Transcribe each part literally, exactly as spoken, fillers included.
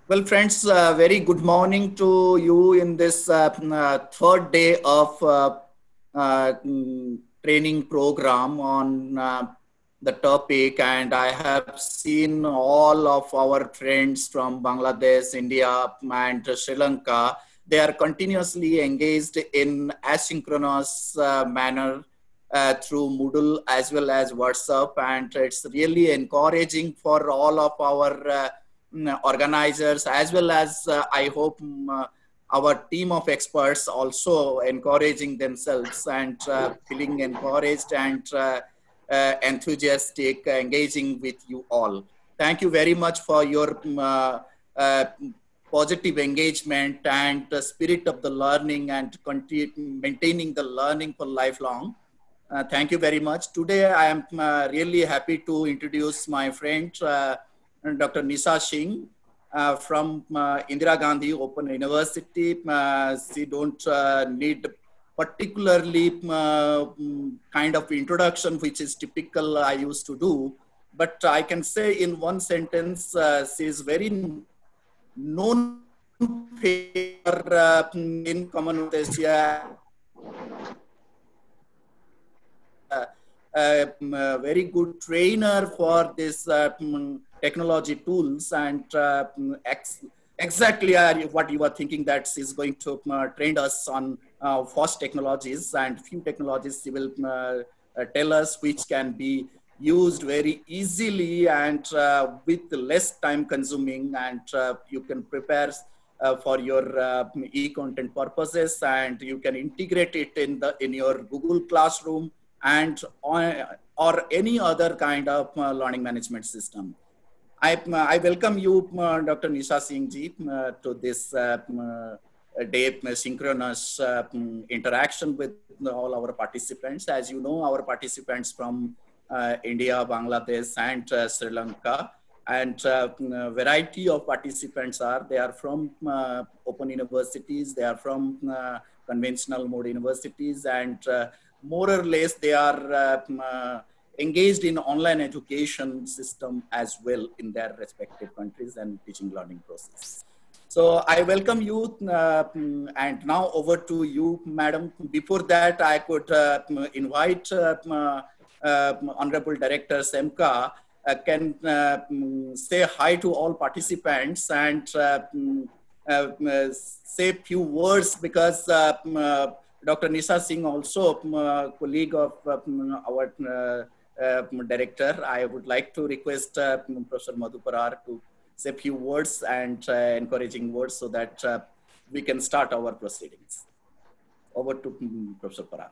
Well, friends, uh, very good morning to you in this uh, uh, third day of uh, uh, mm, training program on uh, the topic. And I have seen all of our friends from Bangladesh, India, and Sri Lanka. They are continuously engaged in asynchronous uh, manner uh, through Moodle as well as WhatsApp. And it's really encouraging for all of our uh, mm, organizers as well as uh, I hope um, uh, our team of experts also encouraging themselves and uh, feeling encouraged and uh, uh, enthusiastic, uh, engaging with you all. Thank you very much for your um, uh, uh, positive engagement and the spirit of the learning and continue, maintaining the learning for lifelong. Uh, thank you very much. Today, I am uh, really happy to introduce my friend, uh, Doctor Nisha Singh uh, from uh, Indira Gandhi Open University. Uh, she don't uh, need particularly uh, kind of introduction, which is typical I used to do. But I can say in one sentence, uh, she is very known for uh, in Commonwealth Asia uh, uh, very good trainer for this uh, technology tools and uh, ex exactly uh, what you are thinking that is going to uh, train us on uh, fast technologies and few technologies she will uh, uh, tell us which can be used very easily and uh, with less time consuming and uh, you can prepare uh, for your uh, e-content purposes and you can integrate it in the in your Google Classroom and on, or any other kind of uh, learning management system. I, I welcome you, uh, Doctor Nisha Singh ji, uh, to this uh, uh, day uh, synchronous uh, interaction with all our participants. As you know, our participants from uh, India, Bangladesh, and uh, Sri Lanka, and uh, a variety of participants are. They are from uh, open universities. They are from uh, conventional mode universities, and uh, more or less they are uh, engaged in online education system as well in their respective countries and teaching learning process. So I welcome you uh, and now over to you, madam. Before that, I could uh, invite uh, uh, Honorable Director Semka uh, can uh, say hi to all participants and uh, uh, say a few words because uh, Doctor Nisha Singh, also uh, colleague of uh, our uh, uh, director, I would like to request uh, Professor Madhuparar to say a few words and uh, encouraging words so that uh, we can start our proceedings. Over to um, Professor Parar.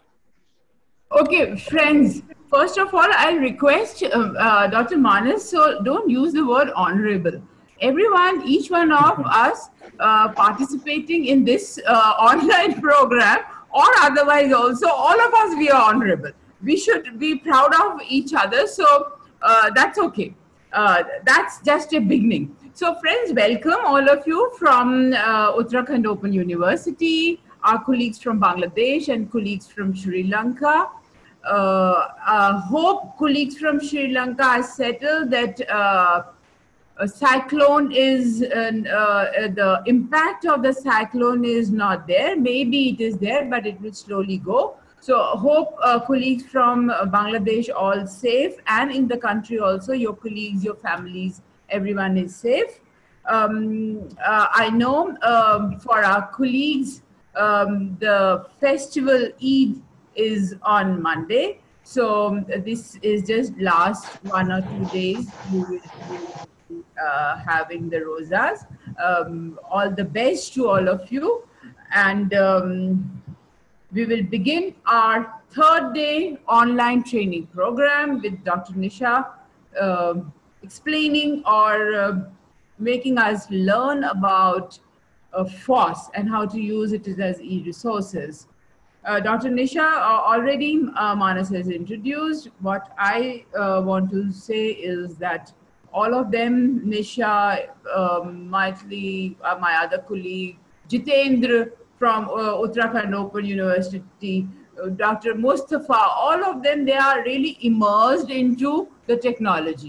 Okay, friends, first of all, I'll request uh, uh, Doctor Manas, so don't use the word honorable. Everyone, each one of us uh, participating in this uh, online program or otherwise also, all of us, we are honorable. We should be proud of each other, so uh, that's okay. Uh, that's just a beginning. So friends, welcome all of you from uh, Uttarakhand Open University, our colleagues from Bangladesh and colleagues from Sri Lanka. Uh, uh, hope colleagues from Sri Lanka are settled that uh, a cyclone is, uh, uh, the impact of the cyclone is not there. Maybe it is there, but it will slowly go. So hope uh, colleagues from uh, Bangladesh all safe, and in the country also, your colleagues, your families, everyone is safe. Um, uh, I know um, for our colleagues, um, the festival Eid is on Monday. So um, this is just last one or two days. You will, you will be uh, having the rosas. Um, all the best to all of you. And um, we will begin our third day online training program with Doctor Nisha uh, explaining or uh, making us learn about uh, F O S and how to use it as e-resources. Uh, Doctor Nisha uh, already uh, Manas has introduced. What I uh, want to say is that all of them, Nisha, um, Maithili, uh, my other colleague, Jitendra from uh, Uttarakhand Open University, uh, Doctor Mustafa, all of them, they are really immersed into the technology.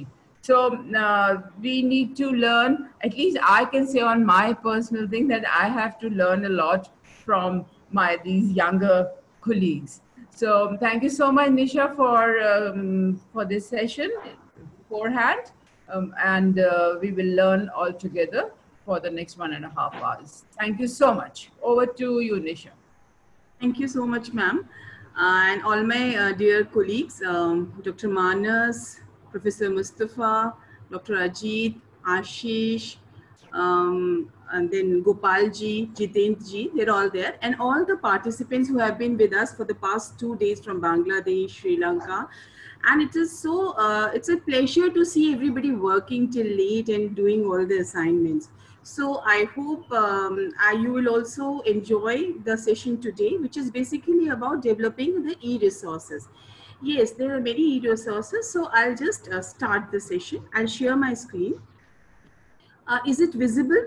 So uh, we need to learn, at least I can say on my personal thing that I have to learn a lot from my these younger colleagues. So thank you so much, Nisha, for um, for this session beforehand, um, and uh, we will learn all together for the next one and a half hours. Thank you so much. Over to you, Nisha. Thank you so much, ma'am. Uh, and all my uh, dear colleagues, um, Doctor Manas, Professor Mustafa, Doctor Ajit, Ashish, um, and then Gopalji, Jitendji, they're all there. And all the participants who have been with us for the past two days from Bangladesh, Sri Lanka. And it is so, uh, it's a pleasure to see everybody working till late and doing all the assignments. So I hope um, I, you will also enjoy the session today, which is basically about developing the e-resources. Yes, there are many e-resources. So I'll just uh, start the session. I'll share my screen. Uh, is it visible?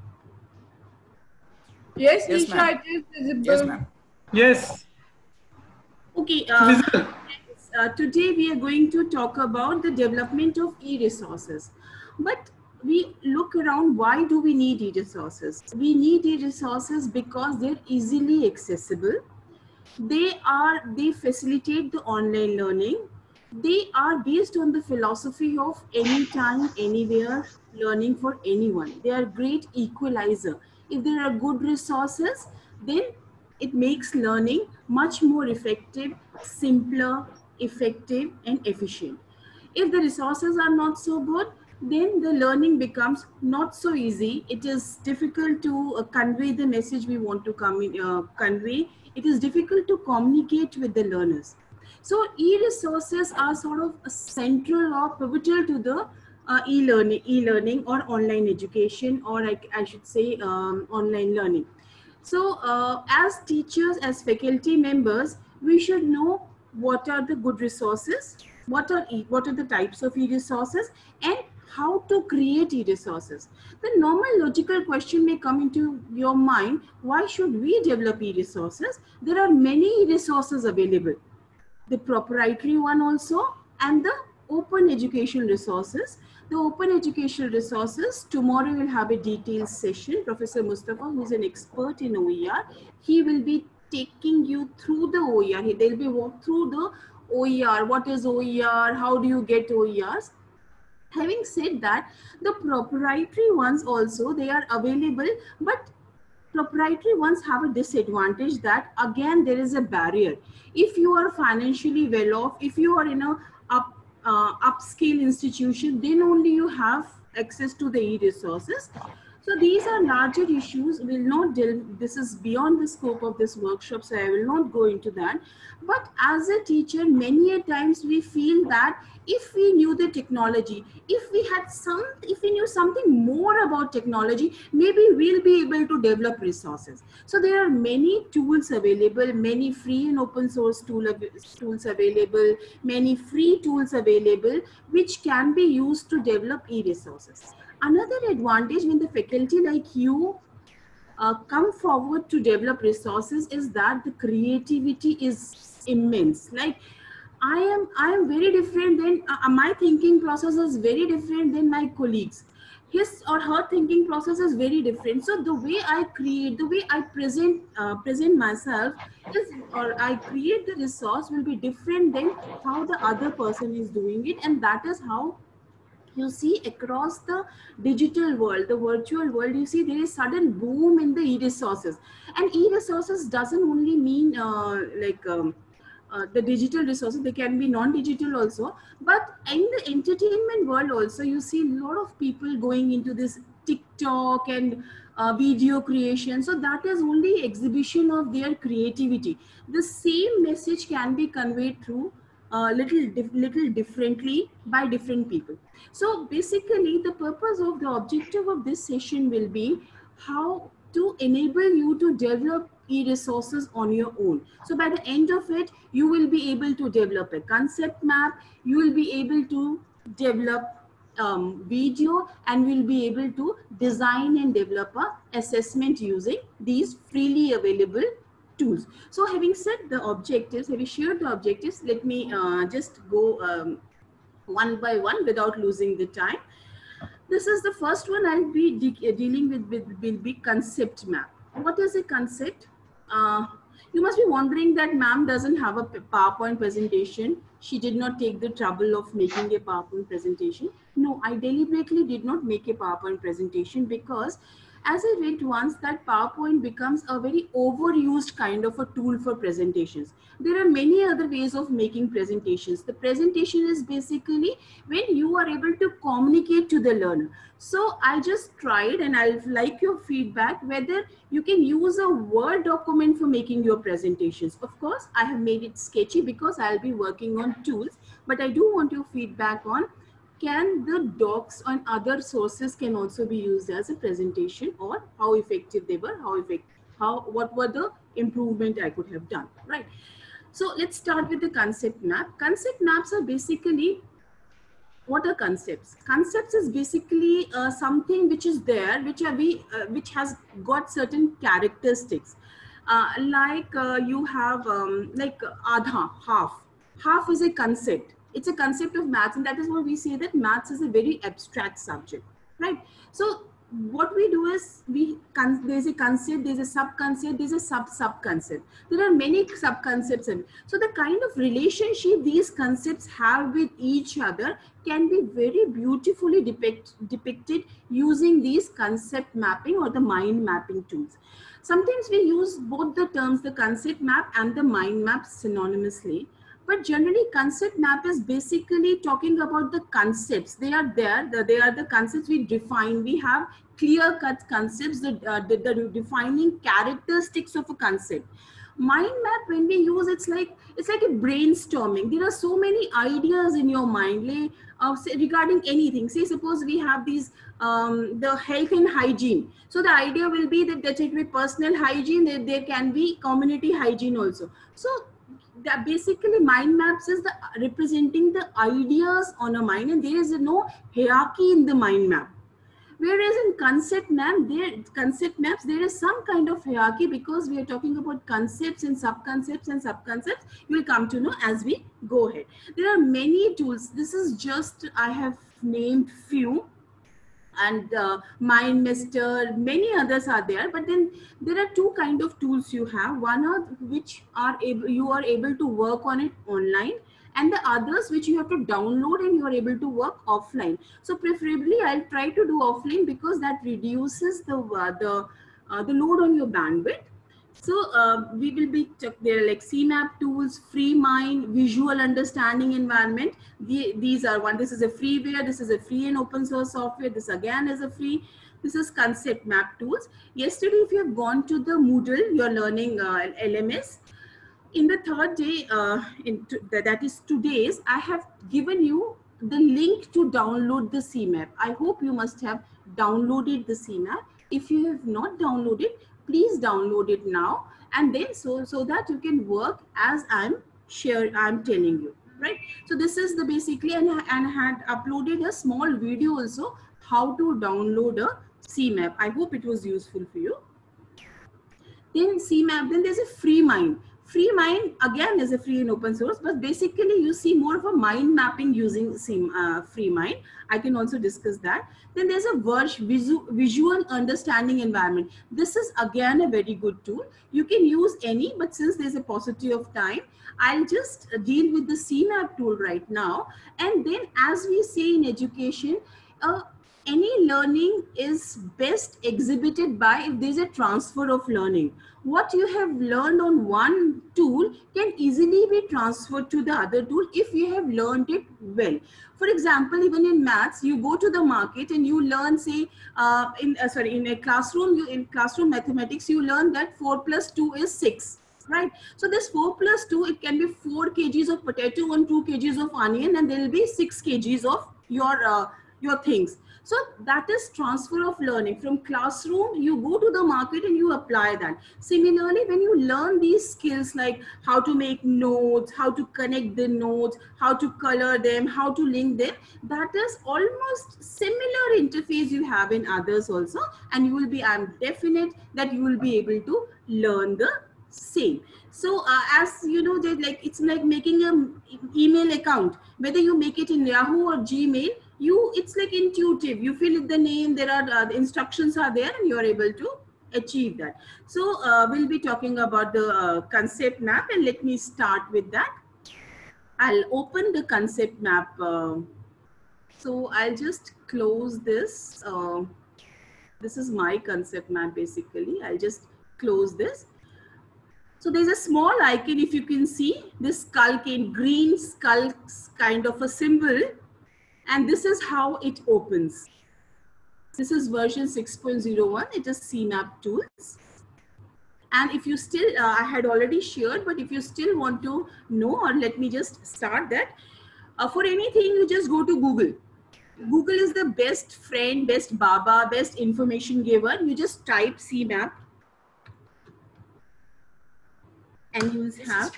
Yes, Yes, Nisha, it is visible. Yes, ma'am. Yes. Okay. Uh, uh, today we are going to talk about the development of e-resources. But we look around, why do we need e-resources? We need e-resources because they're easily accessible. They are, they facilitate the online learning. They are based on the philosophy of anytime, anywhere learning for anyone. They are great equalizer. If there are good resources, then it makes learning much more effective, simpler, effective, and efficient. If the resources are not so good, then the learning becomes not so easy. It is difficult to uh, convey the message we want to come in, uh, convey. It is difficult to communicate with the learners. So e-resources are sort of central or pivotal to the uh, e-learning, e-learning or online education, or I, I should say um, online learning. So uh, as teachers, as faculty members, we should know what are the good resources, what are e what are the types of e-resources, and how to create e-resources. The normal logical question may come into your mind, why should we develop e-resources? There are many e-resources available, the proprietary one also, and the open educational resources. The open educational resources, tomorrow we'll have a detailed session. Professor Mustafa, who is an expert in O E R, he will be taking you through the O E R. They'll be walk through the O E R. What is O E R? How do you get O E Rs? Having said that, the proprietary ones also, they are available, but proprietary ones have a disadvantage that again there is a barrier. If you are financially well off, if you are in a up, uh, upscale institution, then only you have access to the e-resources. So these are larger issues. Will not deal, this is beyond the scope of this workshop, so I will not go into that. But as a teacher, many a times we feel that if we knew the technology, if we had some, if we knew something more about technology, maybe we'll be able to develop resources. So there are many tools available, many free and open source tool, tools available, many free tools available, which can be used to develop e-resources. Another advantage when the faculty like you uh, come forward to develop resources is that the creativity is immense. Like I am, I am very different than, uh, my thinking process is very different than my colleagues. His or her thinking process is very different. So the way I create, the way I present, uh, present myself is, or I create the resource will be different than how the other person is doing it. And that is how you see across the digital world, the virtual world, you see there is sudden boom in the e-resources. And e-resources doesn't only mean uh, like um, uh, the digital resources, they can be non-digital also. But in the entertainment world also, you see a lot of people going into this TikTok and uh, video creation. So that is only exhibition of their creativity. The same message can be conveyed through Uh, little dif little differently by different people. So basically the purpose of the objective of this session will be how to enable you to develop e-resources on your own. So by the end of it, you will be able to develop a concept map, you will be able to develop um, video, and will be able to design and develop a assessment using these freely available tools. So having said the objectives, having shared the objectives, let me uh, just go um, one by one without losing the time. This is the first one I'll be de dealing with, with will be concept map. What is a concept? Uh, you must be wondering that ma'am doesn't have a PowerPoint presentation. She did not take the trouble of making a PowerPoint presentation. No, I deliberately did not make a PowerPoint presentation because as I read once that PowerPoint becomes a very overused kind of a tool for presentations. There are many other ways of making presentations. The presentation is basically when you are able to communicate to the learner. So I just tried, and I'll like your feedback whether you can use a Word document for making your presentations. Of course, I have made it sketchy because I'll be working on tools, but I do want your feedback on can the docs on other sources can also be used as a presentation, or how effective they were, how effective, how, what were the improvement I could have done, right? So let's start with the concept map. Concept maps are basically, what are concepts? Concepts is basically uh, something which is there, which are we, uh, which has got certain characteristics. Uh, like uh, you have um, like adha, half. Half is a concept. It's a concept of maths, and that is why we say that maths is a very abstract subject, right? So what we do is we there's a concept, there's a sub-concept, there's a sub-sub-concept. There are many sub-concepts, and so the kind of relationship these concepts have with each other can be very beautifully depict, depicted using these concept mapping or the mind mapping tools. Sometimes we use both the terms, the concept map and the mind map, synonymously. But generally, concept map is basically talking about the concepts. They are there. They are the concepts we define. We have clear-cut concepts, the, uh, the, the defining characteristics of a concept. Mind map, when we use, it's like it's like a brainstorming. There are so many ideas in your mind, like, uh, say, regarding anything. Say, suppose we have these um, the health and hygiene. So the idea will be that there should be personal hygiene. There, there can be community hygiene also. So that basically mind maps is the representing the ideas on a mind, and there is no hierarchy in the mind map. Whereas in concept map, there concept maps, there is some kind of hierarchy because we are talking about concepts and sub-concepts and sub-concepts. You will come to know as we go ahead. There are many tools. This is just, I have named few. And uh, MindMeister, many others are there, but then there are two kind of tools you have. One are which are able, you are able to work on it online, and the others which you have to download and you are able to work offline. So preferably I'll try to do offline because that reduces the uh, the uh, the load on your bandwidth. So uh, we will be, there like C map tools, FreeMind, visual understanding environment. The, these are one, this is a freeware, this is a free and open source software. This again is a free, this is concept map tools. Yesterday, if you have gone to the Moodle, you're learning uh, L M S. In the third day, uh, in that is today's, I have given you the link to download the C map. I hope you must have downloaded the C map. If you have not downloaded, please download it now, and then so so that you can work as I'm share I'm telling you, right? So this is the basically, and, and had uploaded a small video also how to download a C map. I hope it was useful for you. Then C map, then there's a FreeMind. FreeMind again is a free and open source, but basically you see more of a mind mapping using uh, FreeMind. I can also discuss that. Then there's a visual, visual understanding environment. This is again a very good tool. You can use any, but since there's a paucity of time, I'll just deal with the C map tool right now. And then as we say in education, uh, any learning is best exhibited by if there's a transfer of learning. What you have learned on one tool can easily be transferred to the other tool if you have learned it well. For example, even in maths, you go to the market and you learn, say, uh, in uh, sorry, in a classroom, you in classroom mathematics, you learn that four plus two is six. Right. So this four plus two, it can be four kgs of potato and two kgs of onion, and there will be six kgs of your uh, your things. So that is transfer of learning. From classroom, you go to the market and you apply that. Similarly, when you learn these skills like how to make notes, how to connect the notes, how to color them, how to link them, that is almost similar interface you have in others also. And you will be, I'm definite that you will be able to learn the same. So uh, as you know, that like it's like making an email account. Whether you make it in Yahoo or Gmail, you it's like intuitive. You fill in the name. There are uh, the instructions are there, and you are able to achieve that. So uh, we'll be talking about the uh, concept map, and let me start with that. I'll open the concept map. Uh, so I'll just close this. Uh, this is my concept map basically. I'll just close this. So there's a small icon, if you can see, this skull cane, green skull kind of a symbol. And this is how it opens. This is version six point oh one. It is C MAP tools. And if you still, uh, I had already shared, but if you still want to know, or let me just start that. Uh, for anything, you just go to Google. Google is the best friend, best Baba, best information giver. You just type C MAP. And you will have,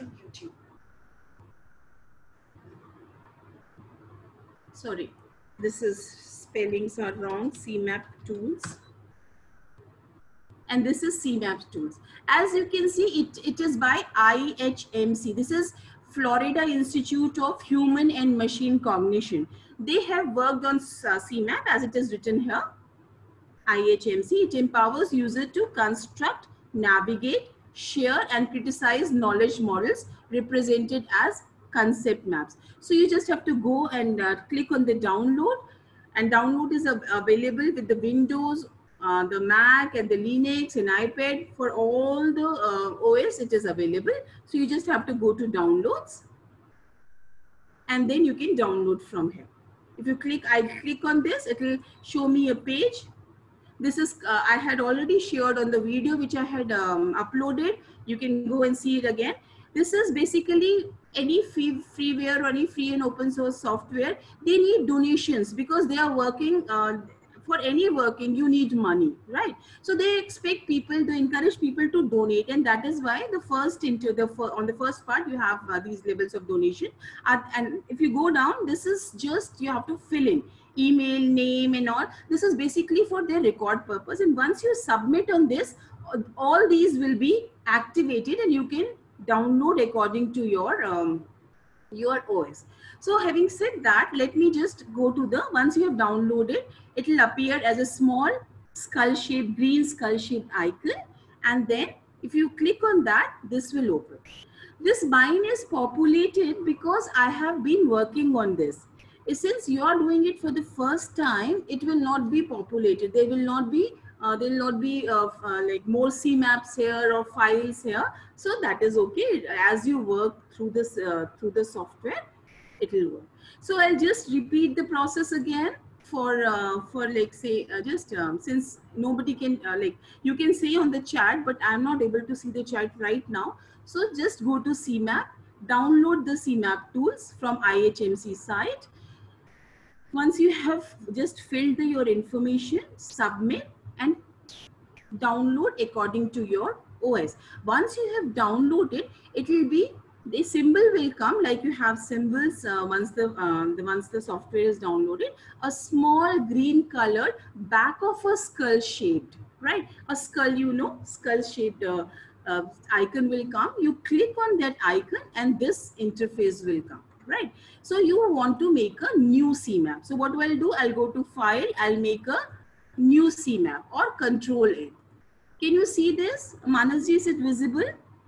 sorry, this is spellings are wrong, C MAP tools. And this is C MAP tools. As you can see, it, it is by I H M C. This is Florida Institute of Human and Machine Cognition. They have worked on uh, C MAP as it is written here. I H M C, it empowers users to construct, navigate, share and criticize knowledge models represented as concept maps. So you just have to go and uh, click on the download, and download is uh, available with the Windows, uh, the Mac and the Linux and iPad. For all the uh, O S it is available. So you just have to go to downloads and then you can download from here. If you click, I click on this, it will show me a page. This is, uh, I had already shared on the video which I had um, uploaded. You can go and see it again. This is basically any free, freeware or any free and open source software. They need donations because they are working, uh, for any working, you need money, right? So they expect people to encourage people to donate. And that is why the first into the, on the first part, you have uh, these levels of donation. Uh, and if you go down, this is just, you have to fill in email, name and all. This is basically for their record purpose. And once you submit on this, all these will be activated and you can download according to your, um, your O S. So having said that, let me just go to the, once you have downloaded, it will appear as a small skull shaped, green skull shaped icon. And then if you click on that, this will open. This mine is populated because I have been working on this. Since you are doing it for the first time, it will not be populated. There will not be, uh, there will not be uh, uh, like more C MAPs here or files here. So that is okay. As you work through this, uh, through the software, it will work. So I'll just repeat the process again for, uh, for like say, uh, just um, since nobody can, uh, like you can say on the chat, but I'm not able to see the chat right now. So just go to C MAP, download the C MAP tools from I H M C site. Once you have just filled your information, submit and download according to your O S. Once you have downloaded, it will be, the symbol will come like you have symbols uh, once the, um, the once the software is downloaded. A small green colored back of a skull shaped, right? A skull, you know, skull shaped uh, uh, icon will come. You click on that icon and this interface will come. Right. So you want to make a new C MAP. So what do I do? I'll go to file. I'll make a new C MAP or control N. Can you see this? Manasji, is it visible?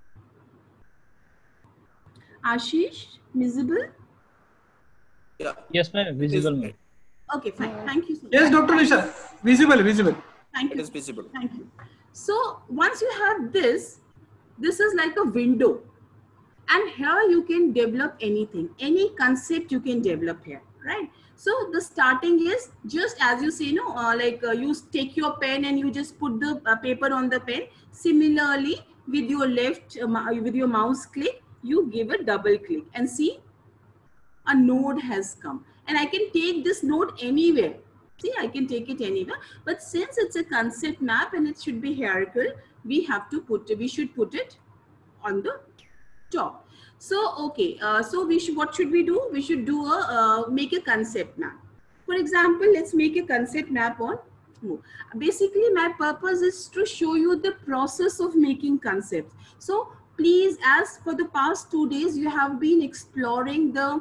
Ashish, visible? Yeah. Yes, ma'am. Visible. Okay, fine. Thank you so much. Yes, Doctor Nisha. Visible, visible. Thank you. It is visible. Thank you. So once you have this, this is like a window. And here you can develop anything, any concept you can develop here, right? So the starting is just as you say, no, uh, like uh, you take your pen and you just put the uh, paper on the pen. Similarly, with your left, uh, with your mouse click, you give a double click and see a node has come. And I can take this node anywhere. See, I can take it anywhere. But since it's a concept map and it should be hierarchical, we have to put, we should put it on the top. So, okay, uh, so we should, what should we do? We should do a, uh, make a concept map. For example, let's make a concept map on Basically, my purpose is to show you the process of making concepts. So please, as for the past two days, you have been exploring the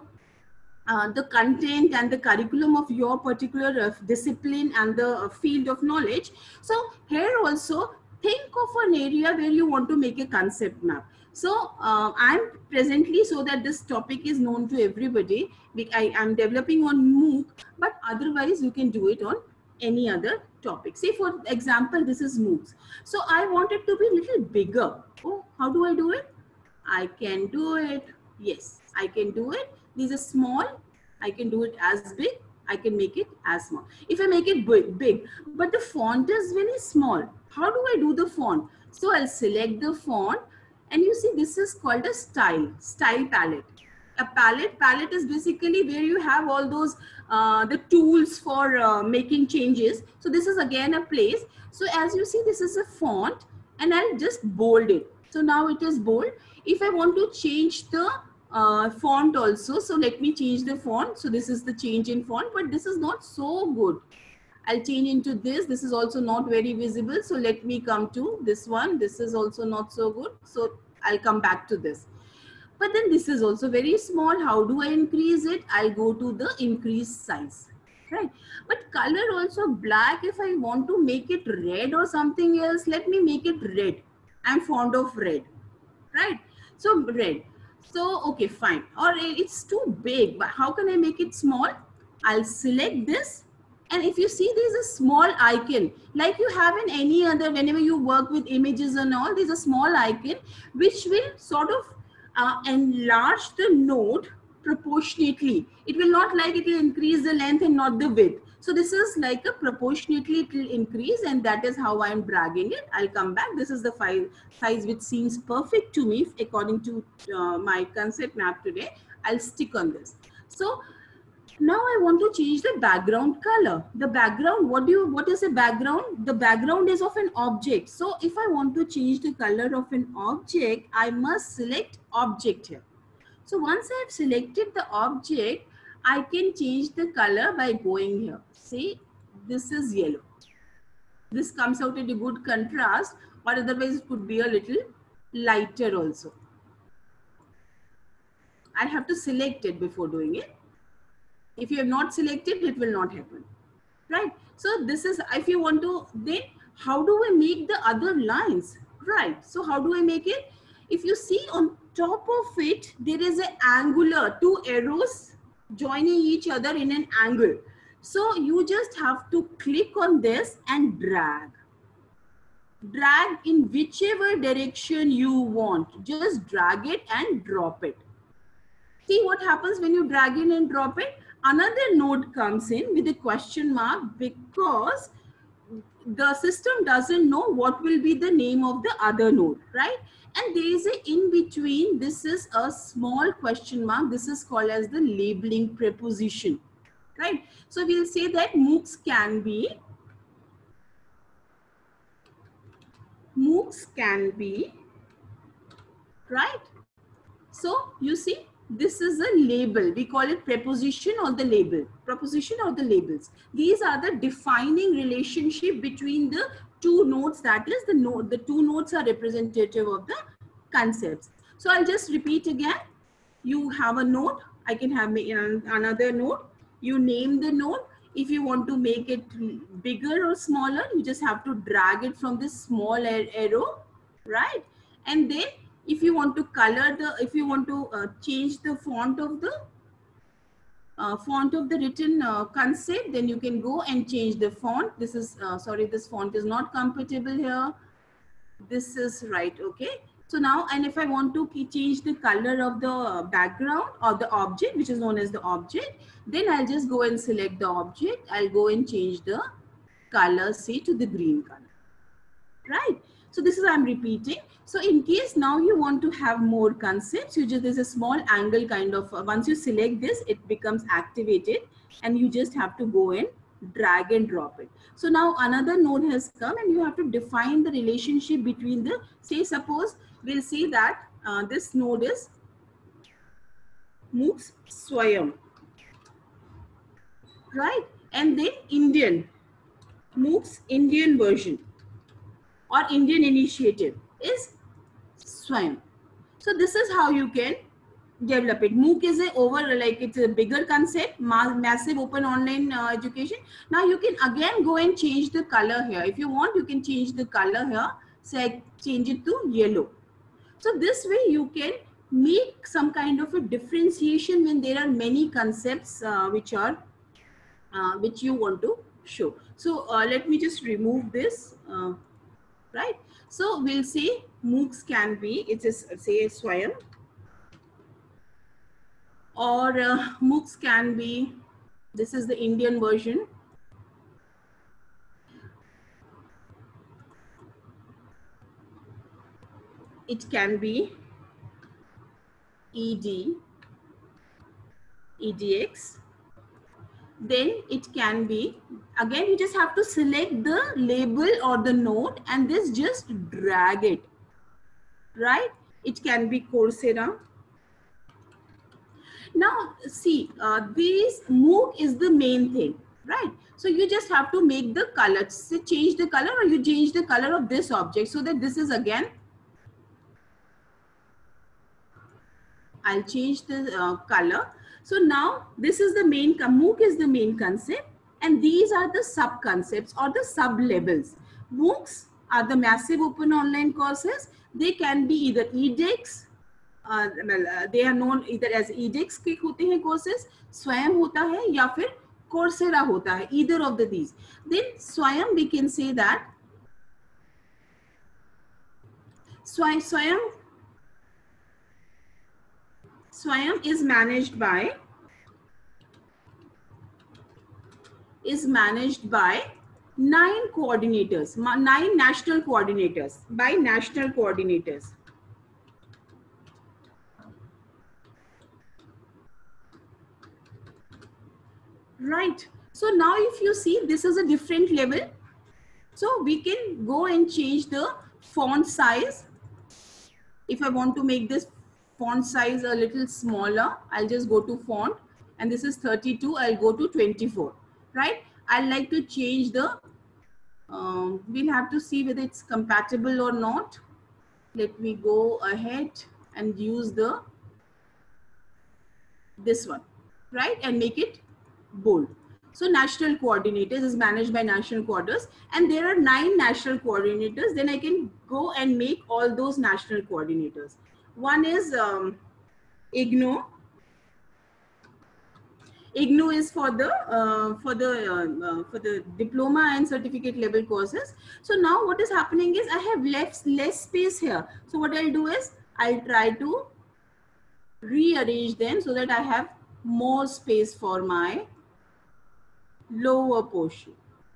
uh, the content and the curriculum of your particular uh, discipline and the uh, field of knowledge. So here also, think of an area where you want to make a concept map. So uh, I'm presently, so that this topic is known to everybody, I am developing on MOOC, but otherwise you can do it on any other topic. Say for example, this is MOOCs. So I want it to be a little bigger. Oh, how do I do it? I can do it. Yes, I can do it. These are small. I can do it as big. I can make it as small. If I make it big, big, but the font is very small. How do I do the font? So I'll select the font, and you see this is called a style, style palette. A palette, palette is basically where you have all those, uh, the tools for uh, making changes. So this is again a place. So as you see, this is a font, and I'll just bold it. So now it is bold. If I want to change the uh, font also, so let me change the font. So this is the change in font, but this is not so good. I'll change into this. This is also not very visible. So let me come to this one. This is also not so good. So I'll come back to this. But then this is also very small. How do I increase it? I'll go to the increase size, right? But color also black. If I want to make it red or something else, let me make it red. I'm fond of red, right? So red. So, okay, fine. Or it's too big, but how can I make it small? I'll select this. And if you see, there's a small icon, like you have in any other, whenever you work with images and all, there's a small icon which will sort of uh, enlarge the node proportionately. It will not like it will increase the length and not the width. So this is like a proportionately it will increase, and that is how I'm dragging it. I'll come back. This is the file size which seems perfect to me according to uh, my concept map today. I'll stick on this. So now I want to change the background color. The background, what do you, what is a background? The background is of an object. So if I want to change the color of an object, I must select object here. So once I've selected the object, I can change the color by going here. See, this is yellow. This comes out in a good contrast, or otherwise it could be a little lighter also. I have to select it before doing it. If you have not selected, it will not happen, right? So this is, if you want to, then how do we make the other lines, right? So how do I make it? If you see on top of it, there is an angular, two arrows joining each other in an angle. So you just have to click on this and drag. Drag in whichever direction you want. Just drag it and drop it. See what happens when you drag in and drop it? Another node comes in with a question mark because the system doesn't know what will be the name of the other node, right? And there is a in between. This is a small question mark. This is called as the labeling preposition, right? So we'll say that MOOCs can be, MOOCs can be, right? So you see, this is a label. We call it preposition or the label. Preposition or the labels. These are the defining relationship between the two nodes. That is the node. The two nodes are representative of the concepts. So I'll just repeat again. You have a node. I can have another node. You name the node. If you want to make it bigger or smaller, you just have to drag it from this small arrow, right? And then if you want to color the, if you want to uh, change the font of the uh, font of the written uh, concept, then you can go and change the font. This is, uh, sorry, this font is not compatible here. This is right, okay. So now, and if I want to change the color of the background or the object, which is known as the object, then I'll just go and select the object. I'll go and change the color, say to the green color, right? So this is, I'm repeating. So in case now you want to have more concepts, you just, there's a small angle kind of, uh, once you select this, it becomes activated and you just have to go and drag and drop it. So now another node has come and you have to define the relationship between the, say suppose we'll say that uh, this node is MOOCs Swayam, right? And then Indian, MOOCs Indian version or Indian initiative is Swayam. So this is how you can develop it. MOOC is a over, like it's a bigger concept, ma massive open online uh, education. Now you can again go and change the color here. If you want, you can change the color here. Say change it to yellow. So this way you can make some kind of a differentiation when there are many concepts uh, which are uh, which you want to show. So uh, let me just remove this, uh, right? So we'll say MOOCs can be, it is say Swayam, or uh, MOOCs can be, this is the Indian version. It can be E D, E D X. Then it can be, again you just have to select the label or the node and this just drag it, right? It can be Coursera. Now see, uh, this MOOC is the main thing, right? So you just have to make the color, so change the color, or you change the color of this object so that this is again, I'll change the uh, color. So now this is the main, MOOC is the main concept and these are the sub concepts or the sub levels. MOOCs are the massive open online courses. They can be either edX, uh, they are known either as edX के होते हैं courses, Swayam होता है या फिर Coursera होता है, either of the these. Then Swayam we can say that Swayam Swayam is managed by is managed by nine coordinators, nine national coordinators, by national coordinators. Right. So now if you see, this is a different level. So we can go and change the font size. If I want to make this font size a little smaller, I'll just go to font and this is thirty-two, I'll go to twenty-four, right? I'd like to change the, um, we'll have to see whether it's compatible or not. Let me go ahead and use the, this one, right? And make it bold. So national coordinators is managed by national coordinators and there are nine national coordinators. Then I can go and make all those national coordinators. One is um, I G N O. I G N O is for the uh, for the uh, uh, for the diploma and certificate level courses. So now what is happening is I have left less space here. So what I'll do is I'll try to rearrange them so that I have more space for my lower portion,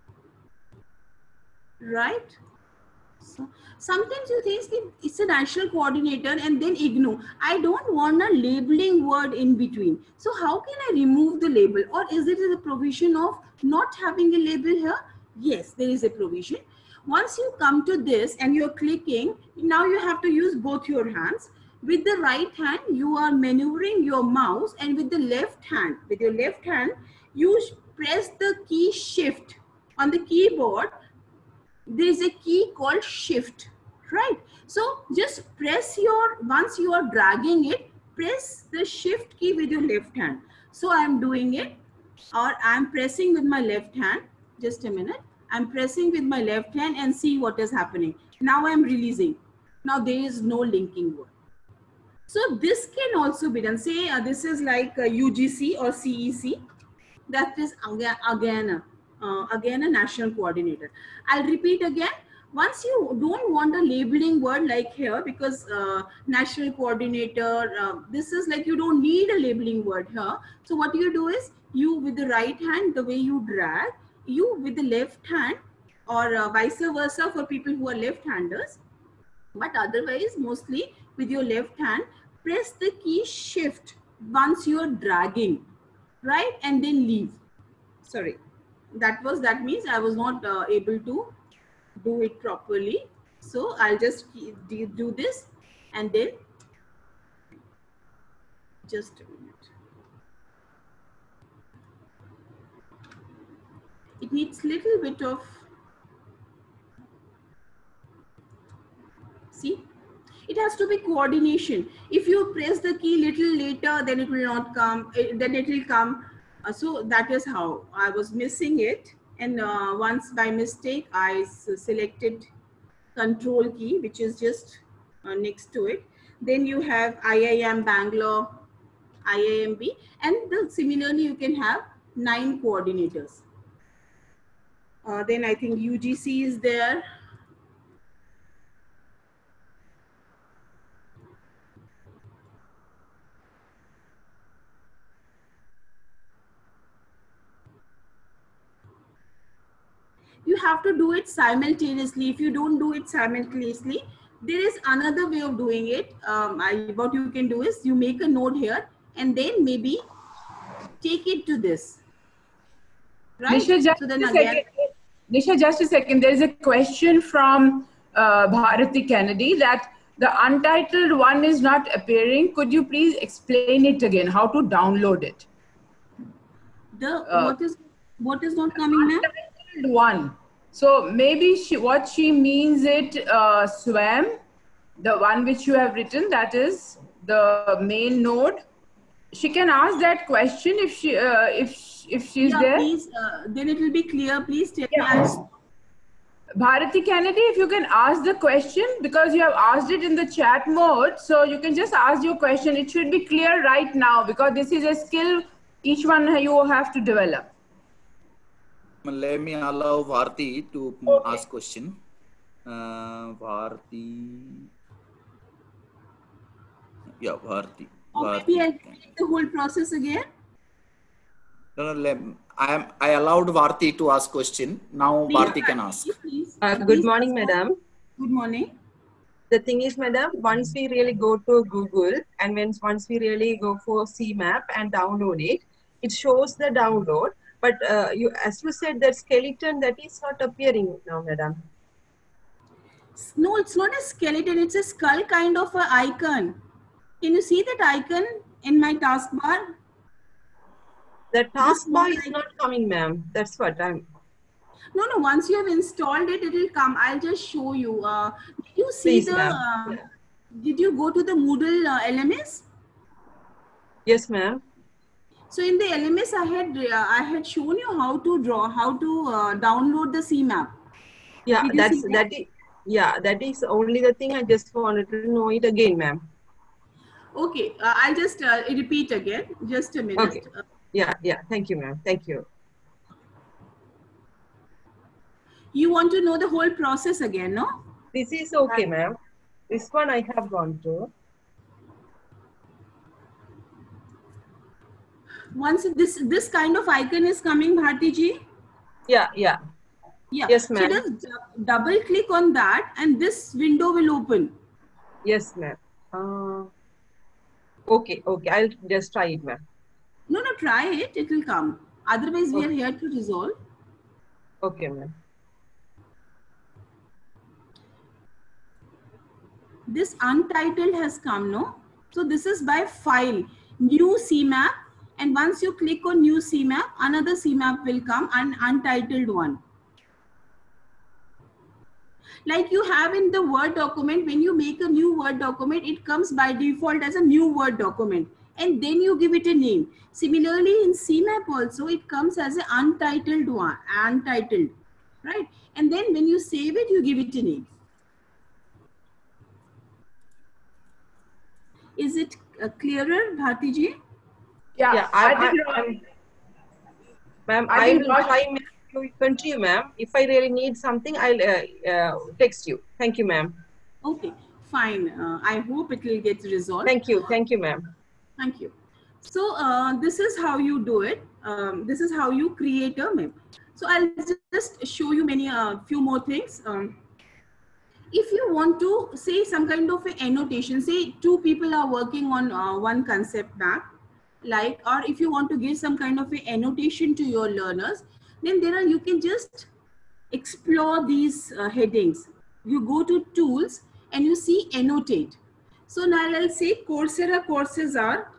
right? So sometimes you think it's a national coordinator and then I G N O. I don't want a labeling word in between. So how can I remove the label? Or is it a provision of not having a label here? Yes, there is a provision. Once you come to this and you're clicking, now you have to use both your hands. With the right hand, you are maneuvering your mouse, and with the left hand, with your left hand, you press the key shift on the keyboard. There is a key called shift, right? So just press your, once you are dragging it, press the shift key with your left hand. So I am doing it, or I am pressing with my left hand. Just a minute. I am pressing with my left hand and see what is happening. Now I am releasing. Now there is no linking word. So this can also be done. Say uh, this is like uh, U G C or C E C. That is again, again Uh, again a national coordinator. I'll repeat again. Once you don't want a labeling word like here, because uh, national coordinator, uh, this is like you don't need a labeling word here. So what you do is you with the right hand, the way you drag, you with the left hand, or uh, vice versa for people who are left-handers. But otherwise, mostly with your left hand, press the key shift once you are dragging, right? And then leave. Sorry. That was, that means I was not uh, able to do it properly. So I'll just do this and then just a minute. It needs little bit of, see, it has has to be coordination. If you press the key little later, then it will not come, then it will come. Uh, so that is how I was missing it. And uh, once by mistake, I selected control key, which is just uh, next to it. Then you have I I M Bangalore, I I M B, and the, similarly you can have nine coordinators. Uh, then I think U G C is there. You have to do it simultaneously. If you don't do it simultaneously, there is another way of doing it. Um, I, what you can do is you make a note here and then maybe take it to this. Right? Nisha, just, so then a again, second. Nisha, just a second. There is a question from uh, Bharati Kennedy that the untitled one is not appearing. Could you please explain it again, how to download it? The Uh, what is what is not coming now? Untitled one. So maybe she, what she means it, uh, Swam, the one which you have written, that is the main node. She can ask that question if she uh, if if she's Yeah, there. please. Uh, then it will be clear. Please tell Yeah. me. Bharati Kennedy, if you can ask the question, because you have asked it in the chat mode, so you can just ask your question. It should be clear right now because this is a skill each one you have to develop. Let me allow Bharti to Okay. ask question. Uh, Bharti. Yeah, Bharti. Or Bharti. maybe I'll take the whole process again. No, no, let, I am. I allowed Bharti to ask question. Now Please, Bharti can ask. Please. Uh, good Please morning, ask. madam. Good morning. The thing is, madam, once we really go to Google and when once we really go for C map and download it, it shows the download. But uh, you, as you said, that skeleton that is not appearing now, madam. No, it's not a skeleton. It's a skull kind of an icon. Can you see that icon in my taskbar? The taskbar This is not coming, ma'am. That's what I'm. No, no. Once you have installed it, it will come. I'll just show you. Uh, did you see Please, the? ma'am. Uh, did you go to the Moodle uh, L M S? Yes, ma'am. So in the L M S, I had uh, I had shown you how to draw, how to uh, download the C map. Yeah, Did you that's see that? that is. Yeah, that is only the thing. I just wanted to know it again, ma'am. Okay, uh, I'll just uh, repeat again. Just a minute. Okay. Uh, Yeah, yeah. Thank you, ma'am. Thank you. you want to know the whole process again, no? This is okay, ma'am. This one I have gone to. Once this this kind of icon is coming, Bharti ji. Yeah, yeah. Yeah. Yes, So ma'am. just d- double click on that, and this window will open. Yes, ma'am. Uh, okay, okay. I'll just try it, ma'am. No, no, try it. It will come. Otherwise, we are here to resolve. Okay, ma'am. This untitled has come, no? So this is by file, new C map. And once you click on new C map, another C map will come, an untitled one. Like you have in the Word document, when you make a new Word document, it comes by default as a new Word document. And then you give it a name. Similarly, in C map also, it comes as an untitled one, untitled, right? And then when you save it, you give it a name. Is it uh, clearer, Bharti ji? Yeah, Yeah, I, I I, think I'm, ma'am, I I, think will what- try ma'am, to continue, ma'am. If I really need something, I'll uh, uh, text you. Thank you, ma'am. Okay, fine. Uh, I hope it will get resolved. Thank you. Thank you, ma'am. Thank you. So uh, this is how you do it. Um, this is how you create a map. So I'll just show you many, a uh, few more things. Um, if you want to say some kind of a annotation, say two people are working on uh, one concept map, like, or if you want to give some kind of a annotation to your learners, then there are, you can just explore these uh, headings. You go to tools and you see annotate. So now I'll say Coursera courses are,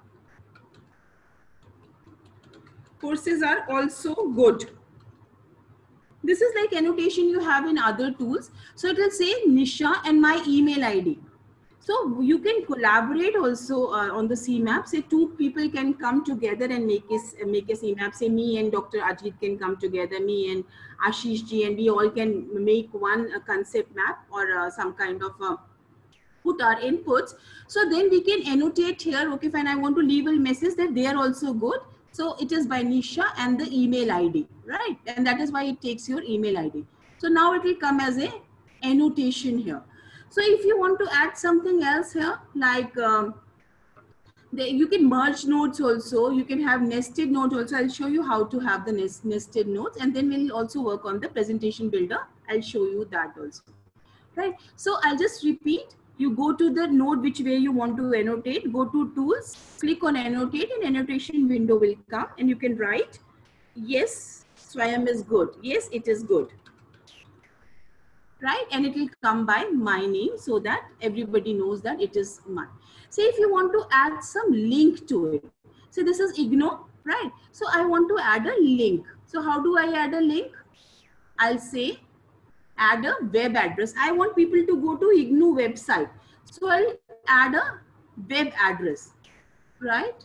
courses are also good. This is like annotation you have in other tools. So it will say Nisha and my email I D. So you can collaborate also uh, on the C MAP. Say two people can come together and make a, make a C MAP. Say me and Doctor Ajit can come together, me and Ashish ji, and we all can make one uh, concept map or uh, some kind of uh, put our inputs. So then we can annotate here, okay, fine, I want to leave a message that they are also good. So it is by Nisha and the email I D, right? And that is why it takes your email I D. So now it will come as a annotation here. So if you want to add something else here, like um, the, you can merge nodes also, you can have nested nodes also. I'll show you how to have the nest, nested nodes, and then we'll also work on the presentation builder. I'll show you that also, right? So I'll just repeat. You go to the node which way you want to annotate, go to tools, click on annotate, and annotation window will come, and you can write, yes, Swayam is good. Yes, it is good. Right? And it will come by my name so that everybody knows that it is mine. Say if you want to add some link to it. So this is I G N O, right? So I want to add a link. So how do I add a link? I'll say add a web address. I want people to go to I G N O website. So I'll add a web address, right?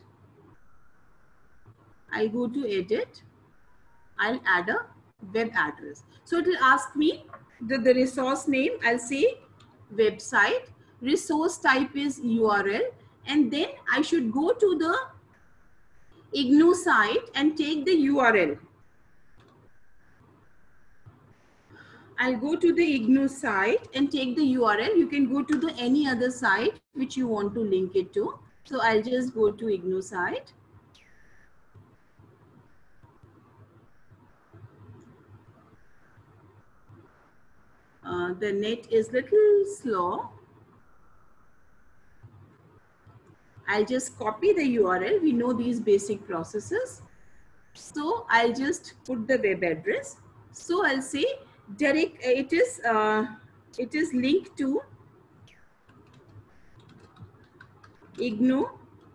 I go to edit. I'll add a web address. So it will ask me the, the resource name. I'll say website. Resource type is U R L. And then I should go to the I G N O site and take the U R L. I'll go to the I G N O site and take the U R L. You can go to the any other site which you want to link it to. So I'll just go to I G N O site. Uh, the net is little slow. I'll just copy the U R L. We know these basic processes. So I'll just put the web address. So I'll say Derek, it is uh, it is linked to I G N O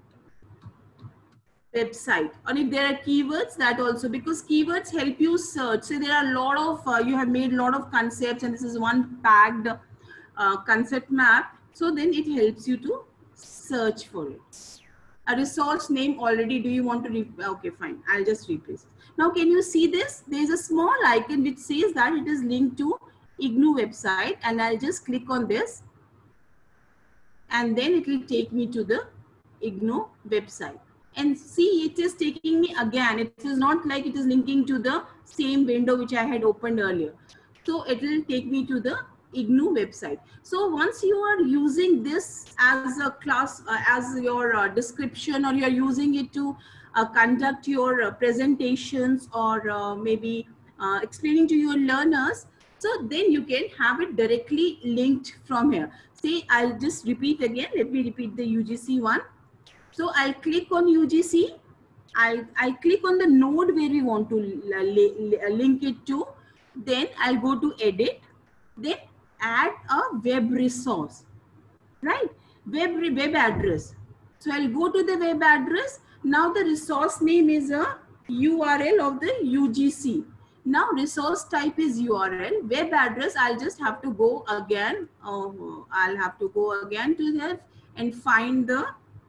website. And if there are keywords, that also, because keywords help you search. So there are a lot of uh, you have made a lot of concepts, and this is one packed uh, concept map. So then it helps you to search for it. A resource name already. Do you want to? Re okay, fine. I'll just replace it. Now, can you see this? There is a small icon which says that it is linked to I G N O website, and I'll just click on this, and then it will take me to the I G N O website. And see, it is taking me again. It is not like it is linking to the same window which I had opened earlier. So it will take me to the I G N O website. So once you are using this as a class, uh, as your uh, description, or you are using it to uh, conduct your uh, presentations, or uh, maybe uh, explaining to your learners, so then you can have it directly linked from here. Say, I'll just repeat again. Let me repeat the U G C one. So I'll click on U G C. I'll, I'll click on the node where we want to link it to. Then I'll go to edit. Then add a web resource, right? Web, web address. So I'll go to the web address. Now the resource name is a U R L of the U G C. Now resource type is U R L. Web address, I'll just have to go again. Oh, I'll have to go again to there and find the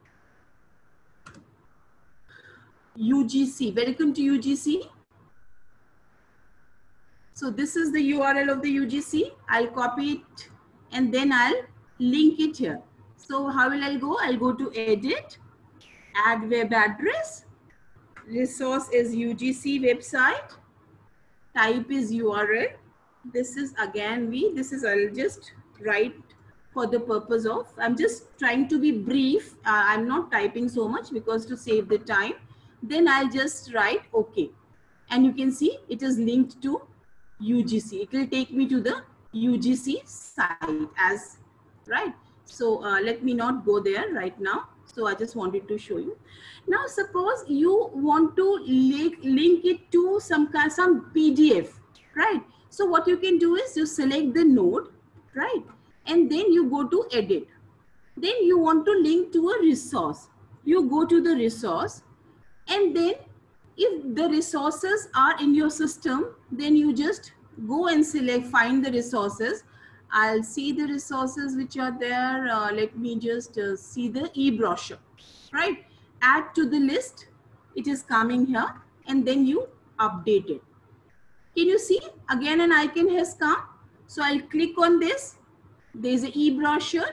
U G C. Welcome to U G C. So this is the U R L of the U G C. I'll copy it and then I'll link it here. So how will I go? I'll go to edit, add web address. Resource is U G C website. Type is U R L. This is again we, this is I'll just write for the purpose of, I'm just trying to be brief. Uh, I'm not typing so much because to save the time. Then I'll just write OK. And you can see it is linked to U G C. It will take me to the U G C site as, right? So uh, let me not go there right now. So I just wanted to show you. Now suppose you want to link, link it to some kind, some P D F, right? So what you can do is you select the node, right? And then you go to edit. Then you want to link to a resource. You go to the resource, and then if the resources are in your system, then you just go and select, find the resources. I'll see the resources which are there. Uh, let me just uh, see the e-brochure, right? Add to the list. It is coming here, and then you update it. Can you see? Again, an icon has come. So I'll click on this. There's an e-brochure.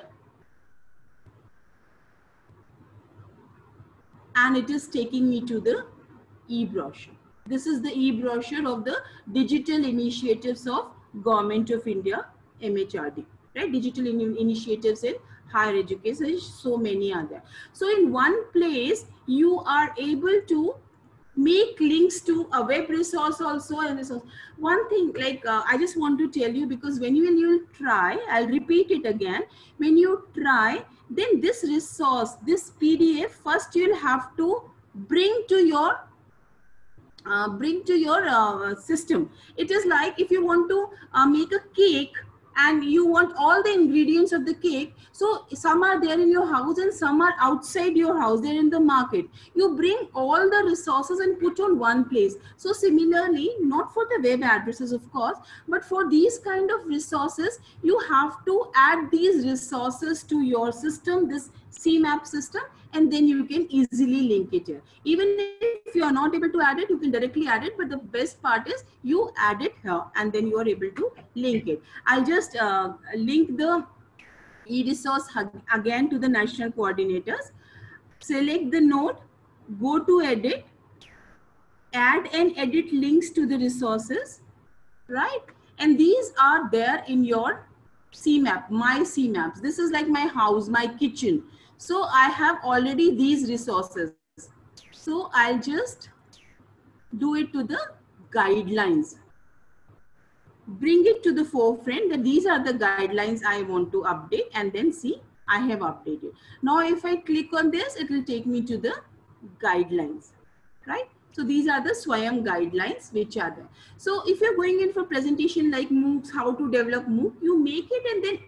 And it is taking me to the e-brochure. This is the e-brochure of the digital initiatives of Government of India, M H R D, right? Digital in initiatives in higher education, so many are there. So in one place, you are able to make links to a web resource also. And resource. One thing, like uh, I just want to tell you, because when you will try, I'll repeat it again. When you try, then this resource, this P D F, first you'll have to bring to your uh, bring to your uh, system. It is like if you want to uh, make a cake and you want all the ingredients of the cake. So some are there in your house and some are outside your house, they're in the market. You bring all the resources and put on one place. So similarly, not for the web addresses, of course, but for these kind of resources, you have to add these resources to your system, this C MAP system, and then you can easily link it here. Even if you are not able to add it, you can directly add it, but the best part is you add it here and then you are able to link it. I'll just uh, link the e-resource again to the national coordinators. Select the node, go to edit, add and edit links to the resources, right? And these are there in your C MAP, my C MAPs. This is like my house, my kitchen. So I have already these resources. So I'll just do it to the guidelines. Bring it to the forefront that these are the guidelines I want to update, and then see I have updated. Now if I click on this, it will take me to the guidelines, right? So these are the SWAYAM guidelines which are there. So if you're going in for presentation like MOOCs, how to develop MOOC, you make it and then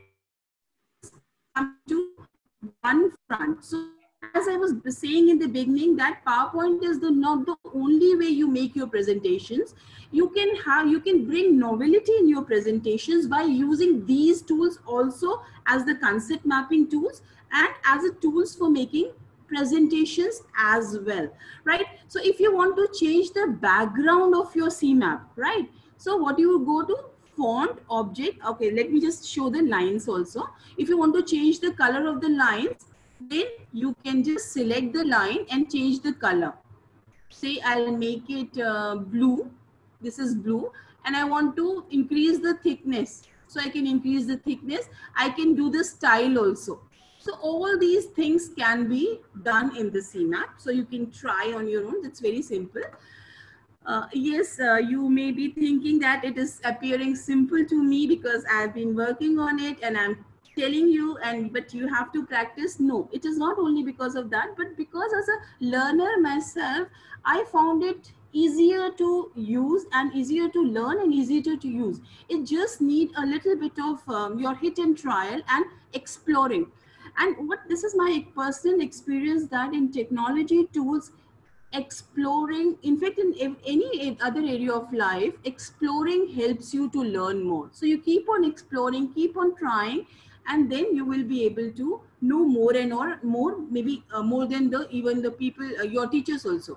come to one front. So as I was saying in the beginning, that PowerPoint is the not the only way you make your presentations. You can have, you can bring novelty in your presentations by using these tools also as the concept mapping tools and as a tools for making presentations as well, right? So if you want to change the background of your C MAP, right? So what you go to font object. Okay, let me just show the lines also. If you want to change the color of the lines, then you can just select the line and change the color. Say I'll make it uh, blue. This is blue, and I want to increase the thickness. So I can increase the thickness. I can do the style also. So all these things can be done in the C MAP. So you can try on your own. It's very simple. Uh, yes, uh, you may be thinking that it is appearing simple to me because I've been working on it and I'm telling you, and but you have to practice. No, it is not only because of that, but because as a learner myself, I found it easier to use and easier to learn and easier to, to use. It just need a little bit of um, your hit and trial and exploring. And what this is my personal experience that in technology tools, exploring, in fact, in any other area of life, exploring helps you to learn more. So you keep on exploring, keep on trying, and then you will be able to know more and more, more maybe uh, more than the even the people, uh, your teachers also.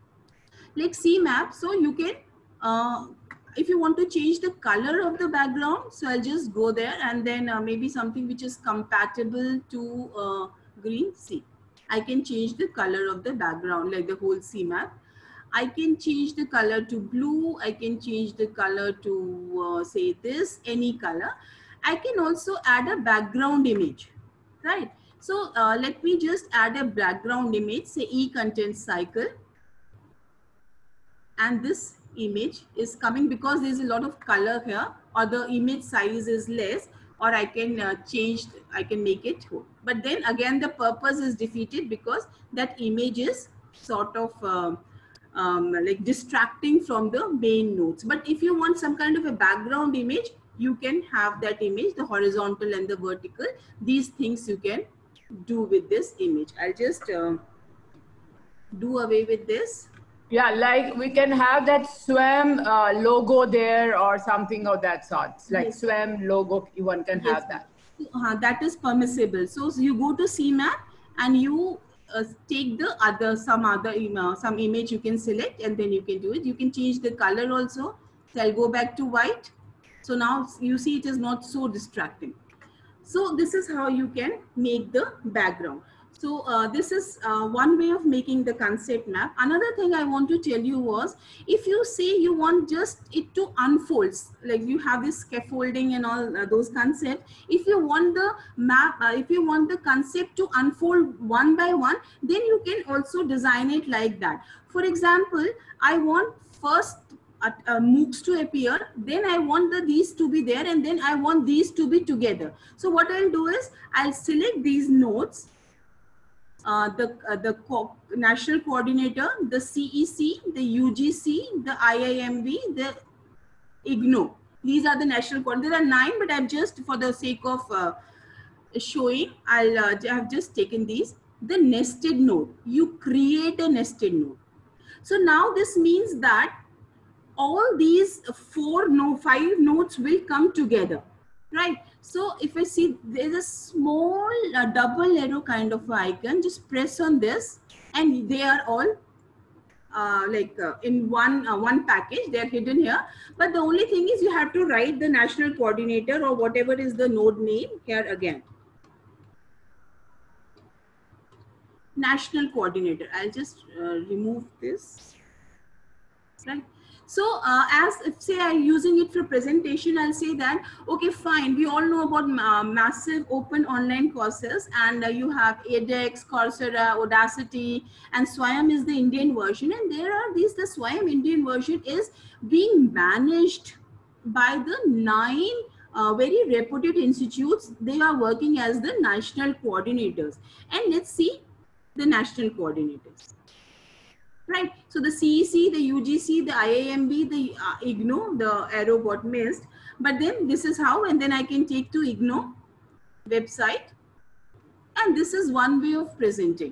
Like C MAP, so you can, uh, if you want to change the color of the background, so I'll just go there and then uh, maybe something which is compatible to uh, green. See, I can change the color of the background, like the whole C MAP. I can change the color to blue. I can change the color to uh, say this, any color. I can also add a background image, right? So uh, let me just add a background image, say e-content cycle. And this image is coming because there's a lot of color here, or the image size is less, or I can uh, change, I can make it whole. But then again, the purpose is defeated because that image is sort of uh, um, like distracting from the main notes. But if you want some kind of a background image, you can have that image, the horizontal and the vertical. These things you can do with this image. I'll just uh, do away with this. Yeah, like we can have that SWAYAM uh, logo there or something of that sort. Like Yes. SWAYAM logo, one can Yes, have that. uh, that is permissible. So, so you go to C MAP and you uh, take the other, some other email, some image you can select, and then you can do it. You can change the color also. So I'll go back to white. So now you see it is not so distracting. So this is how you can make the background. So uh, this is uh, one way of making the concept map. Another thing I want to tell you was, if you say you want just it to unfold, like you have this scaffolding and all uh, those concepts, if you want the map, uh, if you want the concept to unfold one by one, then you can also design it like that. For example, I want first Uh, uh, MOOCs to appear, then I want the these to be there, and then I want these to be together. So what I'll do is I'll select these nodes, uh, the uh, the co national coordinator, the C E C, the U G C, the I I M B, the I G N O. These are the national coordinators. There are nine, but I'm just for the sake of uh, showing, I'll uh, have just taken these. The nested node. You create a nested node. So now this means that all these four, no, five nodes will come together, right? So if I see there's a small uh, double arrow kind of icon, just press on this and they are all uh, like uh, in one uh, one package. They're hidden here, but the only thing is you have to write the national coordinator or whatever is the node name here again. National coordinator. I'll just uh, remove this, right? So uh, as if say I'm using it for presentation, I'll say that, okay, fine. We all know about uh, massive open online courses, and uh, you have edX, Coursera, Audacity, and SWAYAM is the Indian version. And there are these, the SWAYAM Indian version is being managed by the nine uh, very reputed institutes. They are working as the national coordinators. And let's see the national coordinators. Right, so the C E C, the U G C, the I I M B, the uh, I G N O, the arrow got missed, but then this is how, and then I can take to I G N O website, and this is one way of presenting.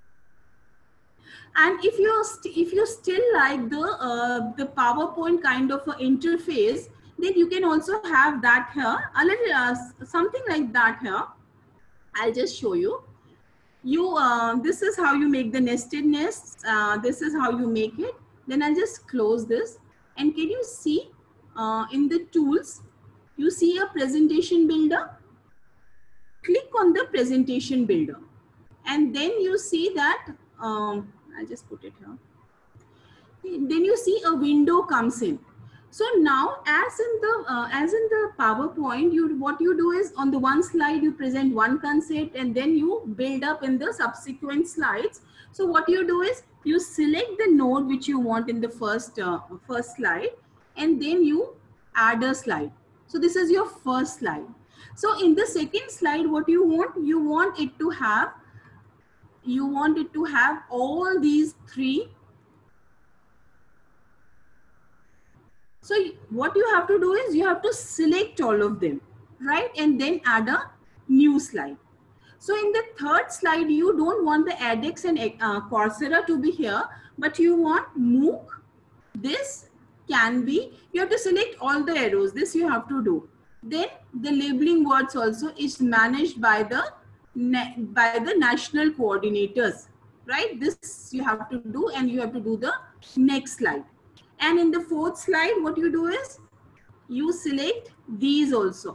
And if you if you still like the uh, the PowerPoint kind of an interface, then you can also have that here, a little uh, something like that here. I'll just show you. You uh, this is how you make the nested nests. Uh, this is how you make it. Then I'll just close this, and can you see uh, in the tools, you see a presentation builder. Click on the presentation builder, and then you see that um, I'll just put it here. Then you see a window comes in. So now, as in the uh, as in the PowerPoint, you what you do is on the one slide you present one concept, and then you build up in the subsequent slides. So what you do is you select the node which you want in the first uh, first slide, and then you add a slide. So this is your first slide. So in the second slide, what you want, you want it to have you want it to have all these three. So what you have to do is you have to select all of them, right? And then add a new slide. So in the third slide, you don't want the edX and uh, Coursera to be here, but you want MOOC. This can be, you have to select all the arrows. This you have to do. Then the labeling words also is managed by the, by the national coordinators, right? This you have to do, and you have to do the next slide. And in the fourth slide, what you do is you select these also.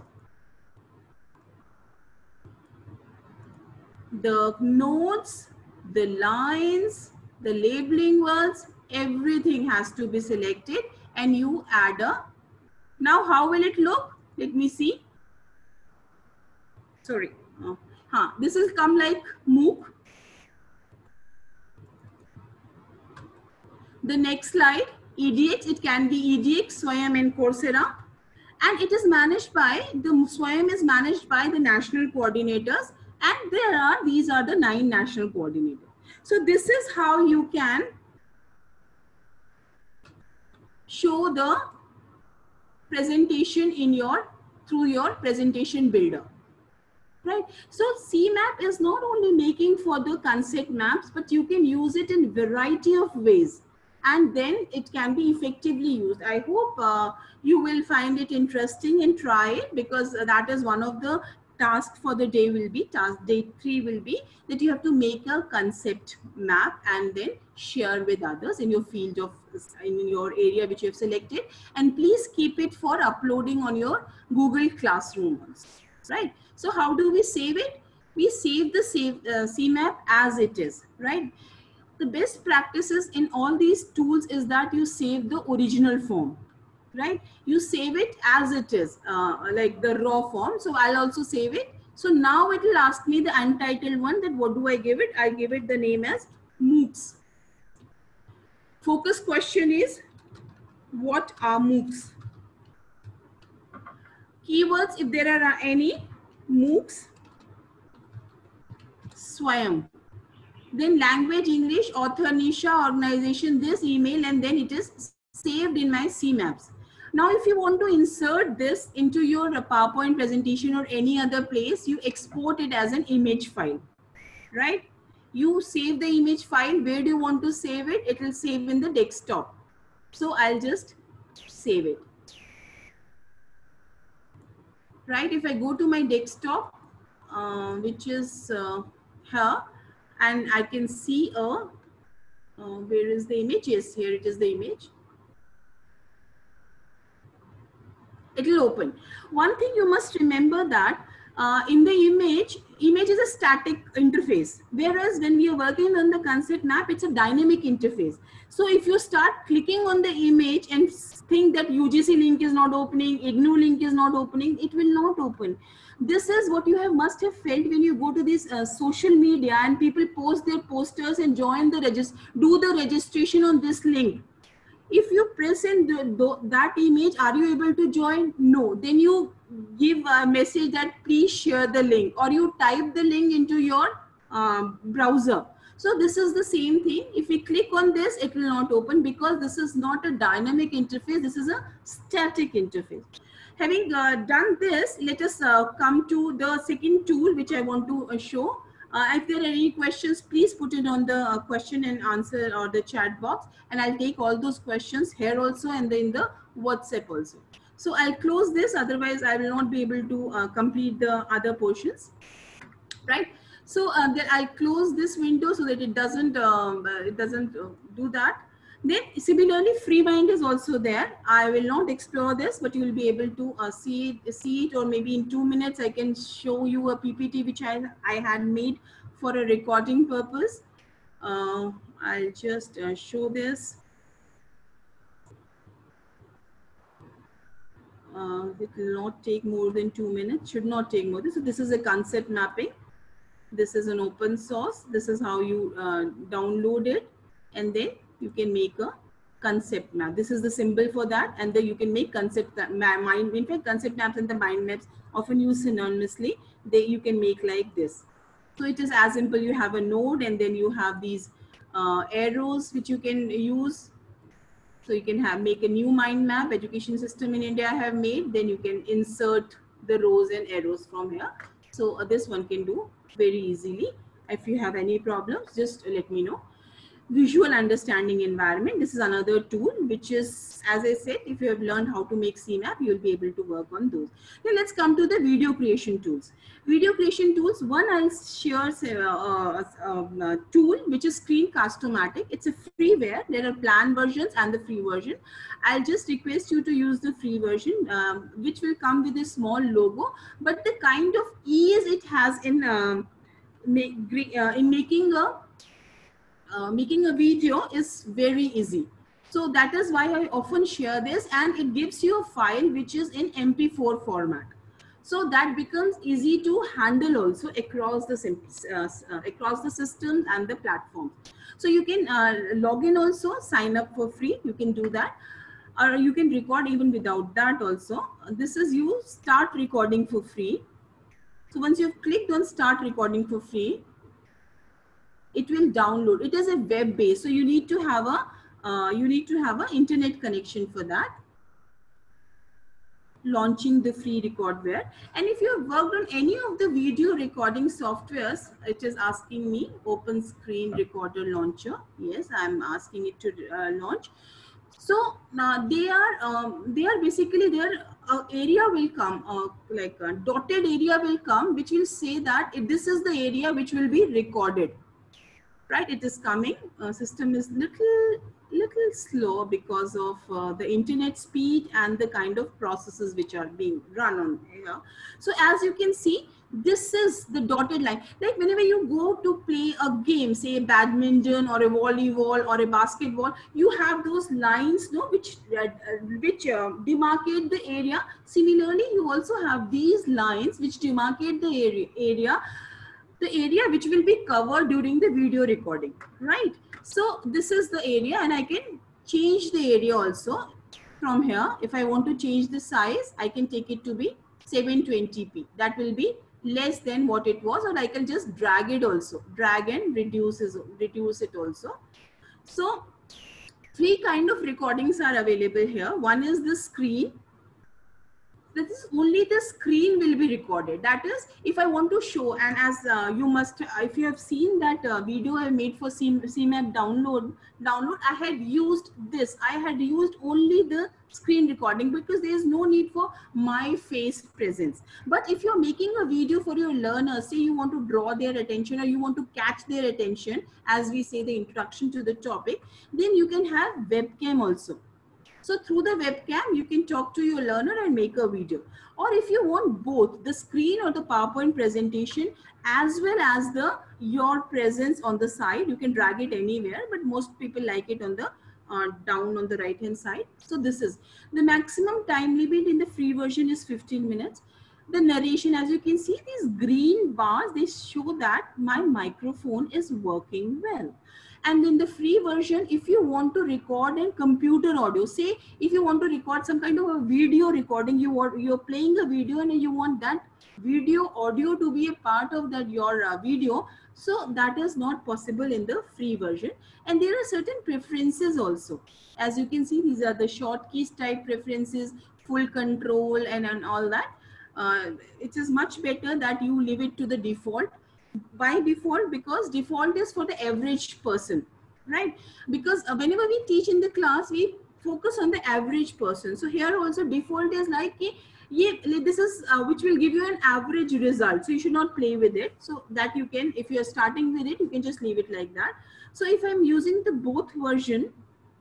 The nodes, the lines, the labeling words, everything has to be selected, and you add a. Now, how will it look? Let me see. Sorry. Oh, huh. This will come like MOOC. The next slide. E D X, it can be E D X, SWAYAM and Coursera, and it is managed by, the SWAYAM is managed by the national coordinators, and there are, these are the nine national coordinators. So this is how you can show the presentation in your, through your presentation builder, right? So C MAP is not only making for the concept maps, but you can use it in variety of ways. and then it can be effectively used. I hope uh, you will find it interesting and try it, because that is one of the tasks for the day will be, task day three will be that you have to make a concept map and then share with others in your field of, in your area which you have selected, and please keep it for uploading on your Google Classroom also, right? So how do we save it? We save the save uh, C map as it is, right? The best practices in all these tools is that you save the original form, right? You save it as it is, uh, like the raw form. So I'll also save it. So now it will ask me the untitled one, that what do I give it? I give it the name as MOOCs. Focus question is, what are MOOCs? Keywords, if there are any, MOOCs, Swayam. Then language, English, author, Nisha, organization, this, email, and then it is saved in my C maps. Now, if you want to insert this into your PowerPoint presentation or any other place, you export it as an image file, right? You save the image file. Where do you want to save it? It will save in the desktop. So I'll just save it. Right? If I go to my desktop, uh, which is uh, here, and I can see a, uh, where is the image? Yes, here it is the image. It will open. One thing you must remember that uh, in the image, image is a static interface. Whereas when we are working on the concept map, it's a dynamic interface. So if you start clicking on the image and think that U G C link is not opening, I G N U link is not opening, it will not open. This is what you have must have felt when you go to this uh, social media and people post their posters and join the regist do the registration on this link. If you press in the, the, that image, are you able to join? No. Then you give a message that please share the link, or you type the link into your um, browser. So this is the same thing. If we click on this, it will not open because this is not a dynamic interface. This is a static interface. Having uh, done this, let us uh, come to the second tool which I want to uh, show. Uh, if there are any questions, please put it on the uh, question and answer or the chat box, and I'll take all those questions here also and in the WhatsApp also. So I'll close this, otherwise I will not be able to uh, complete the other portions, right? So uh, then I'll close this window so that it doesn't um, uh, it doesn't uh, do that. Then similarly, FreeMind is also there. I will not explore this, but you will be able to uh, see it, see it, or maybe in two minutes I can show you a P P T which I I had made for a recording purpose. Uh, I'll just uh, show this. Uh, it will not take more than two minutes. Should not take more. So this is a concept mapping. This is an open source. This is how you uh, download it, and then you can make a concept map. This is the symbol for that, and then you can make concept mind. In fact, concept maps and the mind maps often used synonymously. They you can make like this. So it is as simple. You have a node, and then you have these uh, arrows which you can use. So you can have make a new mind map. Education system in India I have made. Then you can insert the rows and arrows from here. So uh, this one can do very easily. If you have any problems, just let me know. Visual understanding environment. This is another tool which is, as I said, if you have learned how to make C map, you'll be able to work on those. Then let's come to the video creation tools. Video creation tools. One I'll share uh, uh, uh, tool which is Screencast-O-Matic. It's a freeware. There are plan versions and the free version. I'll just request you to use the free version, um, which will come with a small logo. But the kind of ease it has in um, make, uh, in making a Uh, making a video is very easy. So that is why I often share this, and it gives you a file which is in M P four format. So that becomes easy to handle also across the uh, uh, across the systems and the platforms. So you can uh, log in also, sign up for free. You can do that, or you can record even without that also. This is you start recording for free. So once you've clicked on start recording for free, it will download. It is a web base, so you need to have a uh, you need to have an internet connection for that. launching the free recordware. And if you have worked on any of the video recording softwares, it is asking me open screen recorder launcher. Yes, I'm asking it to uh, launch. So now they are um, they are basically their uh, area will come uh, like a dotted area will come, which will say that if this is the area which will be recorded. Right, it is coming. Uh, system is little little slow because of uh, the internet speed and the kind of processes which are being run on here. So as you can see, this is the dotted line. Like whenever you go to play a game, say badminton or a volleyball or a basketball, you have those lines, no, which uh, which uh, demarcate the area. Similarly, you also have these lines which demarcate the area area. the area which will be covered during the video recording, right? So this is the area, and I can change the area also from here. If I want to change the size, I can take it to be seven twenty p. That will be less than what it was, or I can just drag it also, drag and reduce, reduce it also. So three kind of recordings are available here. One is the screen. This is only the screen will be recorded. That is, if I want to show, and as uh, you must, if you have seen that uh, video I made for C MAP download, download, I had used this. I had used only the screen recording because there is no need for my face presence. But if you're making a video for your learners, say you want to draw their attention or you want to catch their attention, as we say the introduction to the topic, then you can have webcam also. So through the webcam, you can talk to your learner and make a video. Or if you want both the screen or the PowerPoint presentation, as well as the your presence on the side, you can drag it anywhere, but most people like it on the uh, down on the right hand side. So this is the maximum time limit in the free version is fifteen minutes. The narration, as you can see, these green bars, they show that my microphone is working well. And in the free version, if you want to record in computer audio, say if you want to record some kind of a video recording, you want, you're playing a video and you want that video audio to be a part of that your uh, video. So that is not possible in the free version. And there are certain preferences also. As you can see, these are the short keys type preferences, full control and, and all that. Uh, it is much better that you leave it to the default. By default, because default is for the average person, right? Because uh, whenever we teach in the class, we focus on the average person. So here also default is like, yeah, this is uh, which will give you an average result. So you should not play with it. So that you can, if you're starting with it, you can just leave it like that. So if I'm using the both version,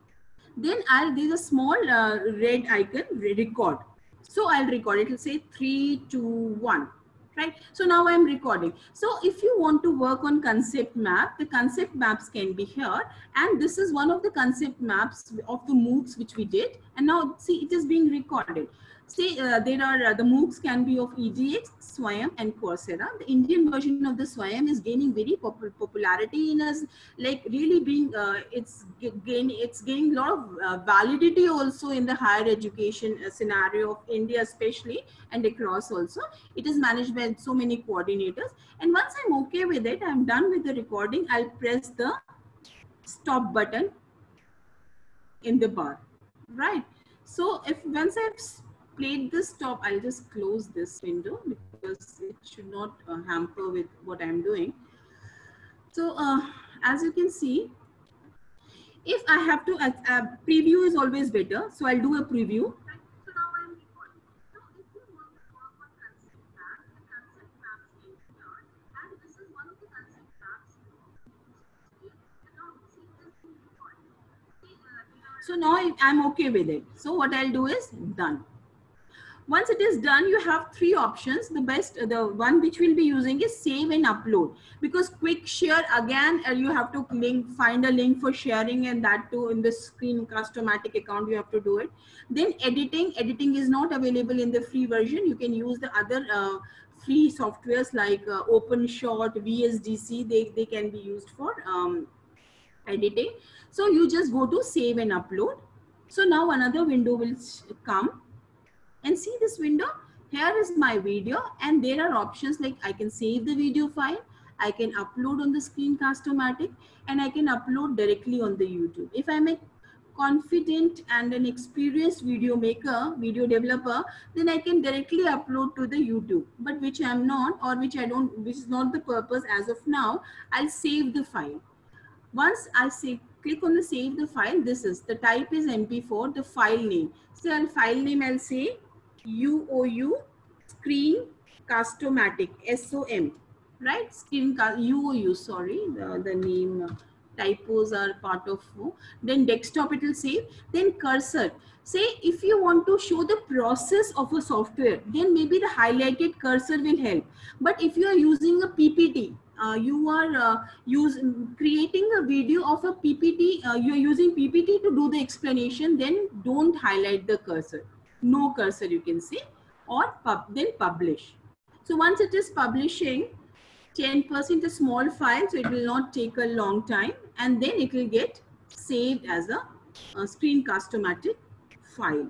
then I'll, there's a small uh, red icon, record. So I'll record it. It'll say three, two, one. Right. So now I'm recording. So if you want to work on concept map, the concept maps can be here. And this is one of the concept maps of the MOOCs which we did. And now see, it is being recorded. See, uh, there are uh, the MOOCs can be of E D X, SWAYAM and Coursera. The Indian version of the SWAYAM is gaining very pop popularity in us, like really being, uh, it's gain, it's gaining a lot of uh, validity also in the higher education uh, scenario of India especially and across also. It is managed by so many coordinators. And once I'm okay with it, I'm done with the recording, I'll press the stop button in the bar, right? So if once I've played this stop, I'll just close this window because it should not uh, hamper with what I'm doing. So uh, as you can see, if I have to, uh, uh, preview is always better. So I'll do a preview. So now I'm recording. So if you want to work on concept map, the concept maps can be here. And this is one of the concept maps. So now I'm okay with it. So what I'll do is done. Once it is done, you have three options. The best, the one which we'll be using is save and upload, because quick share, again, uh, you have to link, find a link for sharing, and that too in the Screencast-O-Matic account, you have to do it. Then editing, editing is not available in the free version. You can use the other uh, free softwares like uh, OpenShot, V S D C, they, they can be used for um, editing. So you just go to save and upload. So now another window will come. And see this window, here is my video, and there are options like I can save the video file, I can upload on the Screencast-O-Matic, and I can upload directly on the YouTube. If I make confident and an experienced video maker, video developer, then I can directly upload to the YouTube. But which I'm not, or which I don't, which is not the purpose as of now. I'll save the file. Once I say click on the save the file, this is the type is M P four, the file name. So I'll file name, I'll say U O U Screen Castomatic, S O M, right? Screen U O U, sorry, the, the name uh, typos are part of. Then desktop it will save. Then cursor. Say if you want to show the process of a software, then maybe the highlighted cursor will help. But if you are using a P P T, uh, you are uh, use, creating a video of a P P T, uh, you are using P P T to do the explanation, then don't highlight the cursor. No cursor you can say, or pub, then publish. So once it is publishing, ten percent a small file, so it will not take a long time, and then it will get saved as a, a Screen Castomatic file.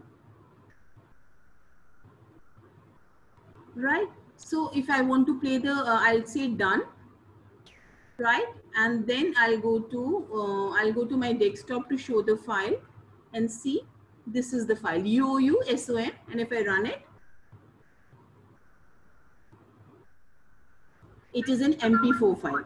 Right? So if I want to play the, uh, I'll say done. Right? And then I'll go to, uh, I'll go to my desktop to show the file and see this is the file U O U S O M, and if I run it, it is an M P four file.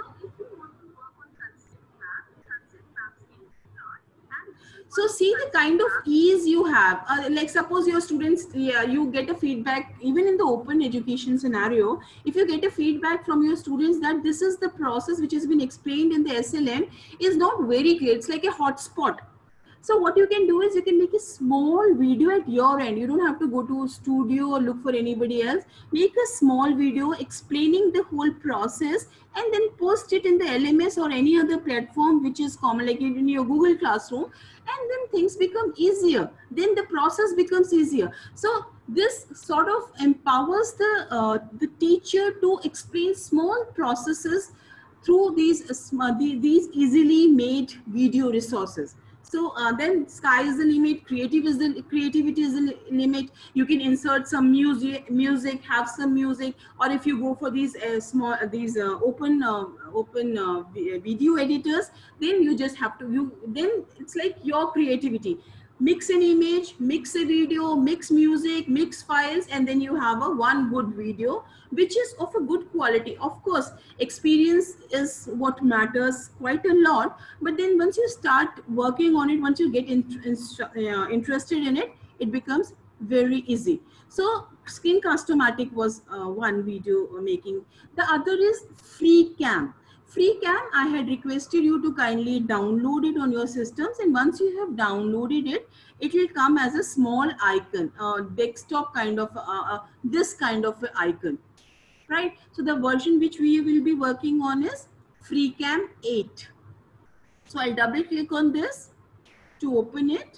So see the kind of ease you have. Uh, like suppose your students, yeah, you get a feedback, even in the open education scenario, if you get a feedback from your students that this is the process which has been explained in the S L M is not very clear, it's like a hotspot. So what you can do is you can make a small video at your end. You don't have to go to a studio or look for anybody else. Make a small video explaining the whole process and then post it in the L M S or any other platform which is common, like in your Google Classroom, and then things become easier. Then the process becomes easier. So this sort of empowers the, uh, the teacher to explain small processes through these, uh, these easily made video resources. So uh, then sky is the limit, creative is the, creativity is the limit. You can insert some music, music, have some music, or if you go for these uh, small, uh, these uh, open, uh, open uh, video editors, then you just have to, you, then it's like your creativity. Mix an image, mix a video, mix music, mix files, and then you have a one good video, which is of a good quality. Of course, experience is what matters quite a lot, but then once you start working on it, once you get in, in, uh, interested in it, it becomes very easy. So Screen Castomatic was uh, one video making. The other is FreeCam. FreeCam, I had requested you to kindly download it on your systems, and once you have downloaded it, it will come as a small icon, uh, desktop kind of, uh, uh, this kind of icon, right? So the version which we will be working on is FreeCam eight. So I'll double click on this to open it.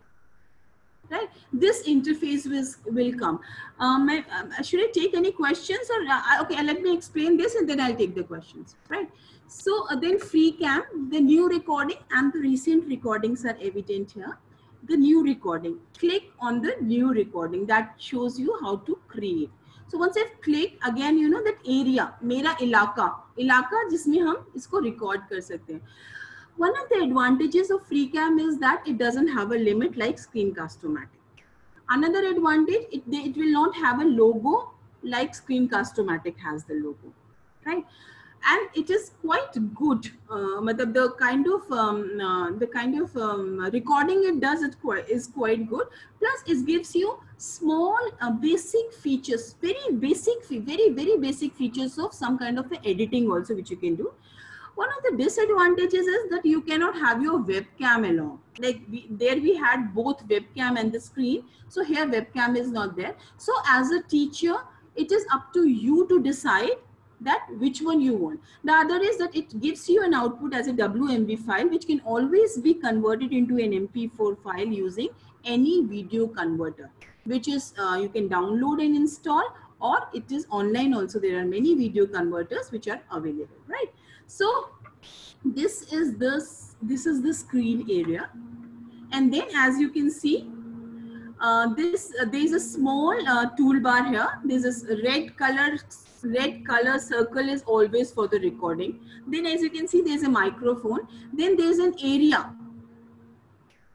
Right, this interface will, will come. Um, I, uh, should I take any questions, or uh, okay, let me explain this and then I'll take the questions, right? So uh, then FreeCam, the new recording and the recent recordings are evident here. The new recording, click on the new recording, that shows you how to create. So once I've clicked, again, you know that area, mera ilaka, ilaka jisme hum isko record kar sakte hain. One of the advantages of FreeCam is that it doesn't have a limit like Screen Castomatic. Another advantage, it, it will not have a logo like Screen Castomatic has the logo, right? And it is quite good. Uh, the kind of um, uh, the kind of um, recording it does it quite, is quite good. Plus, it gives you small uh, basic features, very basic, very very basic features of some kind of editing also, which you can do. One of the disadvantages is that you cannot have your webcam along. Like we, there we had both webcam and the screen. So here webcam is not there. So as a teacher, it is up to you to decide that which one you want. The other is that it gives you an output as a W M V file, which can always be converted into an M P four file using any video converter, which is uh, you can download and install, or it is online also. There are many video converters which are available, right? So this is this this is the screen area, and then as you can see, uh, this uh, there is a small uh, toolbar here. There's a red color red color circle is always for the recording. Then as you can see, there's a microphone. Then there's an area.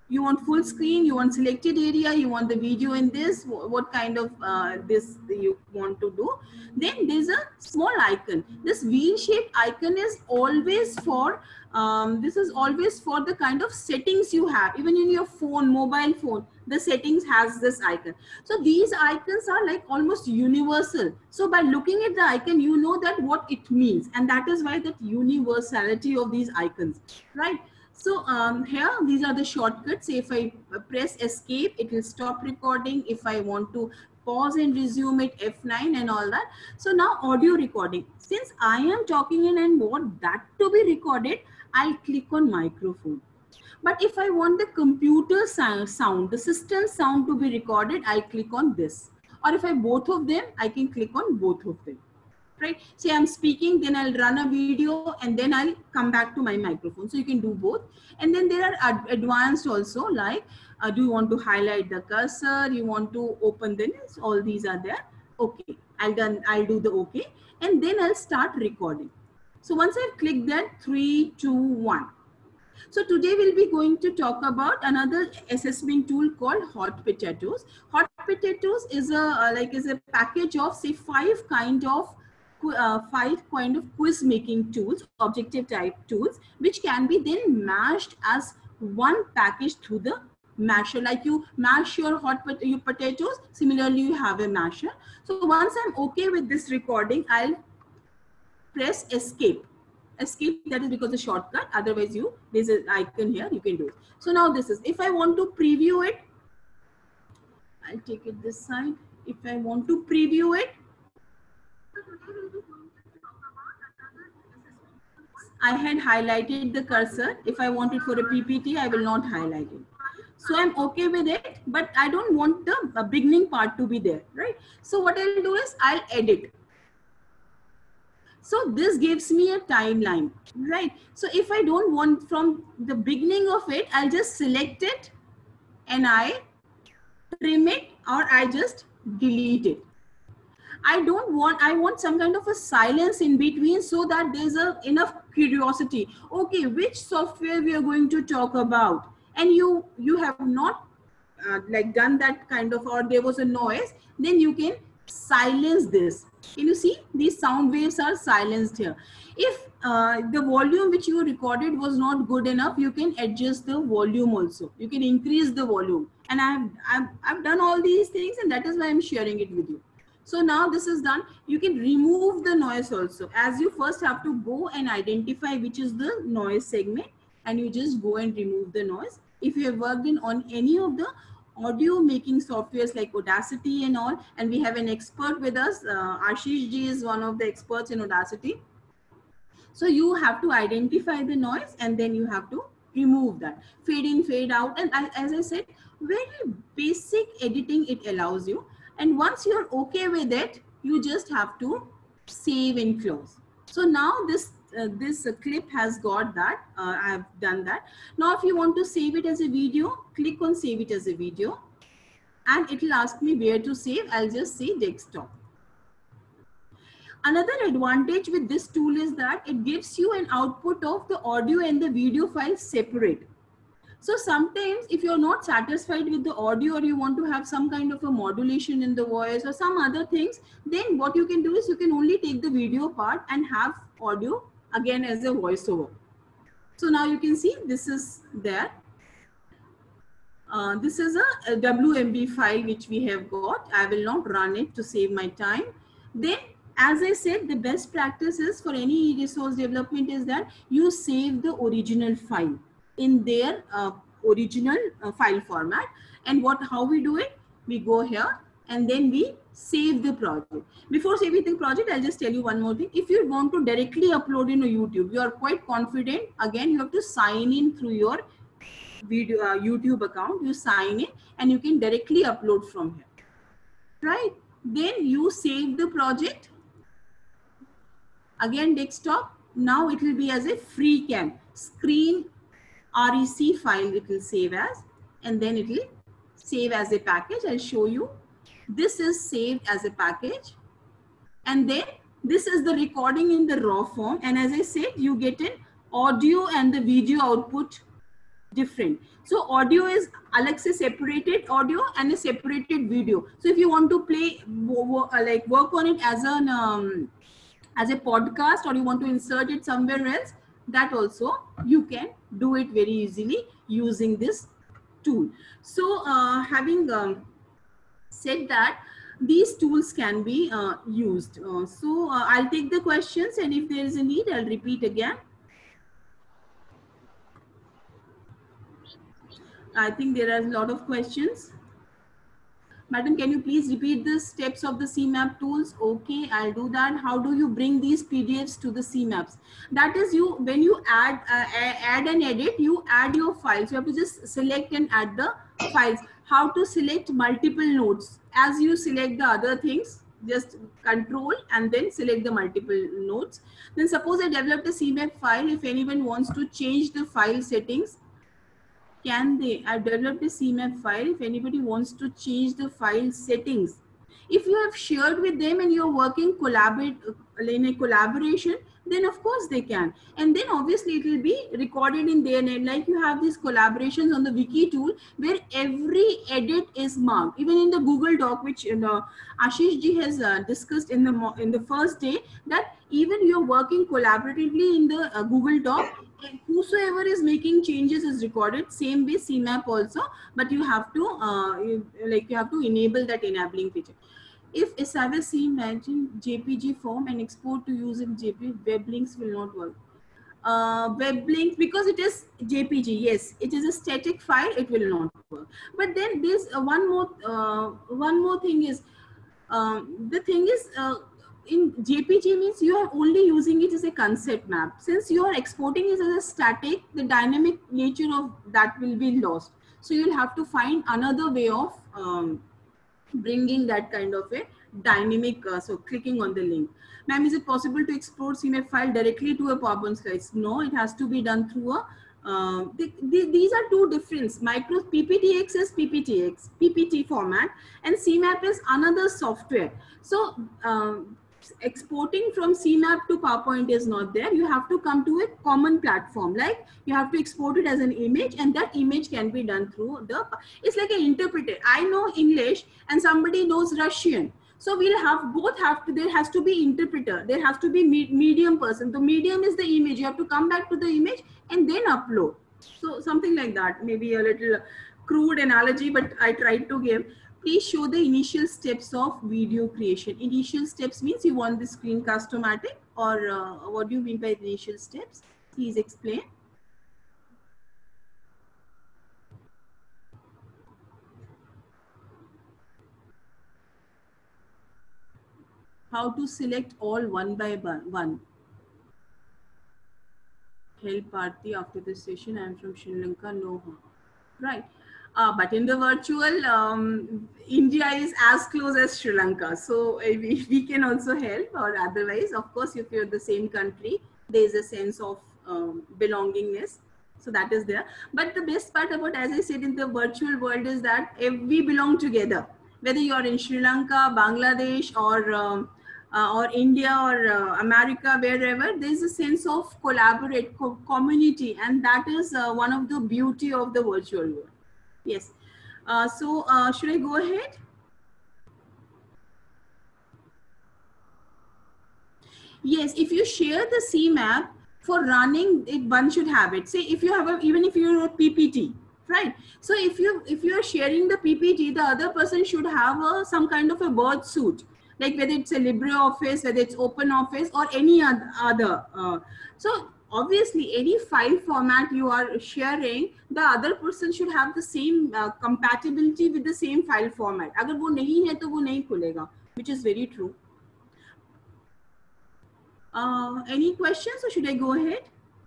You want full screen, you want selected area, you want the video in this, what kind of uh, this you want to do. Then there's a small icon. This wheel-shaped icon is always for, um, this is always for the kind of settings you have. Even in your phone, mobile phone, the settings has this icon. So these icons are like almost universal. So by looking at the icon, you know that what it means. And that is why that universality of these icons, right? So um, here, these are the shortcuts. If I press escape, it will stop recording. If I want to pause and resume it, F nine and all that. So now audio recording. Since I am talking in and want that to be recorded, I'll click on microphone. But if I want the computer sound, the system sound to be recorded, I'll click on this. Or if I both of them, I can click on both of them. Right? Say I'm speaking, then I'll run a video and then I'll come back to my microphone. So you can do both. And then there are ad advanced also, like uh, do you want to highlight the cursor? You want to open the list? All these are there. Okay, I'll done. I'll do the okay. And then I'll start recording. So once I've clicked that, three, two, one. So today we'll be going to talk about another assessment tool called Hot Potatoes. Hot Potatoes is a uh, like is a package of say five kind of Uh, five kind of quiz making tools, objective type tools, which can be then mashed as one package through the masher. Like you mash your hot pot your potatoes, similarly you have a masher. So once I'm okay with this recording, I'll press escape. Escape, that is because the shortcut, otherwise you, there's an icon here, you can do it. So now this is, if I want to preview it, I'll take it this side. If I want to preview it, I had highlighted the cursor. If I want it for a P P T, I will not highlight it. So I'm okay with it, but I don't want the uh, beginning part to be there, right? So what I'll do is I'll edit. So this gives me a timeline, right? So if I don't want from the beginning of it, I'll just select it and I trim it, or I just delete it. I don't want, I want some kind of a silence in between so that there's a enough curiosity. Okay, which software we are going to talk about? And you, you have not uh, like done that kind of, or there was a noise, then you can silence this. Can you see? These sound waves are silenced here. If uh, the volume which you recorded was not good enough, you can adjust the volume also. You can increase the volume. And I've, I've, I've done all these things, and that is why I'm sharing it with you. So now this is done. You can remove the noise also, as you first have to go and identify which is the noise segment, and you just go and remove the noise. If you have worked in on any of the audio making softwares like Audacity and all, and we have an expert with us, uh, Ashish ji is one of the experts in Audacity. So you have to identify the noise and then you have to remove that. Fade in, fade out, and as I said, very basic editing it allows you. And once you're okay with it, you just have to save and close. So now this uh, this uh, clip has got that. Uh, I have done that. Now, if you want to save it as a video, click on save it as a video. And it will ask me where to save. I'll just say desktop. Another advantage with this tool is that it gives you an output of the audio and the video files separate. So sometimes if you're not satisfied with the audio, or you want to have some kind of a modulation in the voice or some other things, then what you can do is you can only take the video part and have audio again as a voiceover. So now you can see this is there. Uh, this is a, a W M B file which we have got. I will not run it to save my time. Then, as I said, the best practice is for any resource development is that you save the original file in their uh, original uh, file format. And what, how we do it? We go here and then we save the project. Before saving the project, I'll just tell you one more thing. If you want to directly upload in a YouTube, you are quite confident. Again, you have to sign in through your video uh, YouTube account. You sign in and you can directly upload from here, right? Then you save the project. Again, desktop. Now it will be as a free cam screen R E C file. It will save as, and then it will save as a package. I'll show you. This is saved as a package, and then this is the recording in the raw form. And as I said, you get an audio and the video output different. So audio is alag se separated audio and a separated video. So if you want to play like work on it as an um, as a podcast, or you want to insert it somewhere else, that also you can do it very easily using this tool. So uh, having um, said that, these tools can be uh, used. Uh, so uh, I'll take the questions, and if there is a need, I'll repeat again. I think there are a lot of questions. Madam, can you please repeat the steps of the C MAP tools? Okay, I'll do that. How do you bring these P D Fs to the C MAPs? That is, you when you add uh, add and edit, you add your files. You have to just select and add the files. How to select multiple notes? As you select the other things, just control and then select the multiple notes. Then suppose I developed a C MAP file. If anyone wants to change the file settings, can they? I've developed a C MAP file. If anybody wants to change the file settings, if you have shared with them and you're working collaborate in a collaboration, then of course they can. And then obviously it will be recorded in their name. Like you have these collaborations on the wiki tool where every edit is marked. Even in the Google Doc, which you know, Ashish ji has uh, discussed in the in the first day, that even you're working collaboratively in the uh, Google Doc, whosoever is making changes is recorded. Same way C MAP also, but you have to uh, you, like you have to enable that enabling feature. If S I V C imagine J P G form and export to use in J P G, web links will not work. Uh, web links, because it is J P G, yes, it is a static file, it will not work. But then there's uh, one more uh, one more thing is um, the thing is. Uh, in J P G means you are only using it as a concept map. Since you are exporting it as a static, the dynamic nature of that will be lost. So you'll have to find another way of um, bringing that kind of a dynamic, uh, so clicking on the link. Ma'am, is it possible to export C MAP file directly to a PowerPoint slides? No, it has to be done through a, uh, the, the, these are two different. Micro P P T X is P P T X, P P T format, and C MAP is another software. So, um, exporting from C MAP to PowerPoint is not there. You have to come to a common platform. Like you have to export it as an image, and that image can be done through the, it's like an interpreter. I know English and somebody knows Russian. So we'll have both have to, there has to be interpreter. There has to be me, medium person. The medium is the image. You have to come back to the image and then upload. So something like that, maybe a little crude analogy, but I tried to give. Please show the initial steps of video creation. Initial steps means you want the screencast-o-matic, or uh, what do you mean by initial steps? Please explain. How to select all one by one. Help Aarti after this session. I am from Sri Lanka. No, right. Uh, but in the virtual, um, India is as close as Sri Lanka. So uh, we, we can also help, or otherwise, of course, if you're the same country, there is a sense of um, belongingness. So that is there. But the best part about, as I said, in the virtual world is that uh, we belong together. Whether you're in Sri Lanka, Bangladesh, or um, uh, or India, or uh, America, wherever, there's a sense of collaborate, co community. And that is uh, one of the beauty of the virtual world. Yes. Uh, so uh, should I go ahead? Yes, if you share the C MAP for running, it, one should have it. Say if you have a, even if you're a P P T, right? So if you if you are sharing the P P T, the other person should have a, some kind of a bird suit, like whether it's a LibreOffice, whether it's OpenOffice, or any other. other uh, so obviously, any file format you are sharing, the other person should have the same uh, compatibility with the same file format. Agar wo nahi hai, to wo nahi khulega, which is very true. Uh, any questions, or should I go ahead?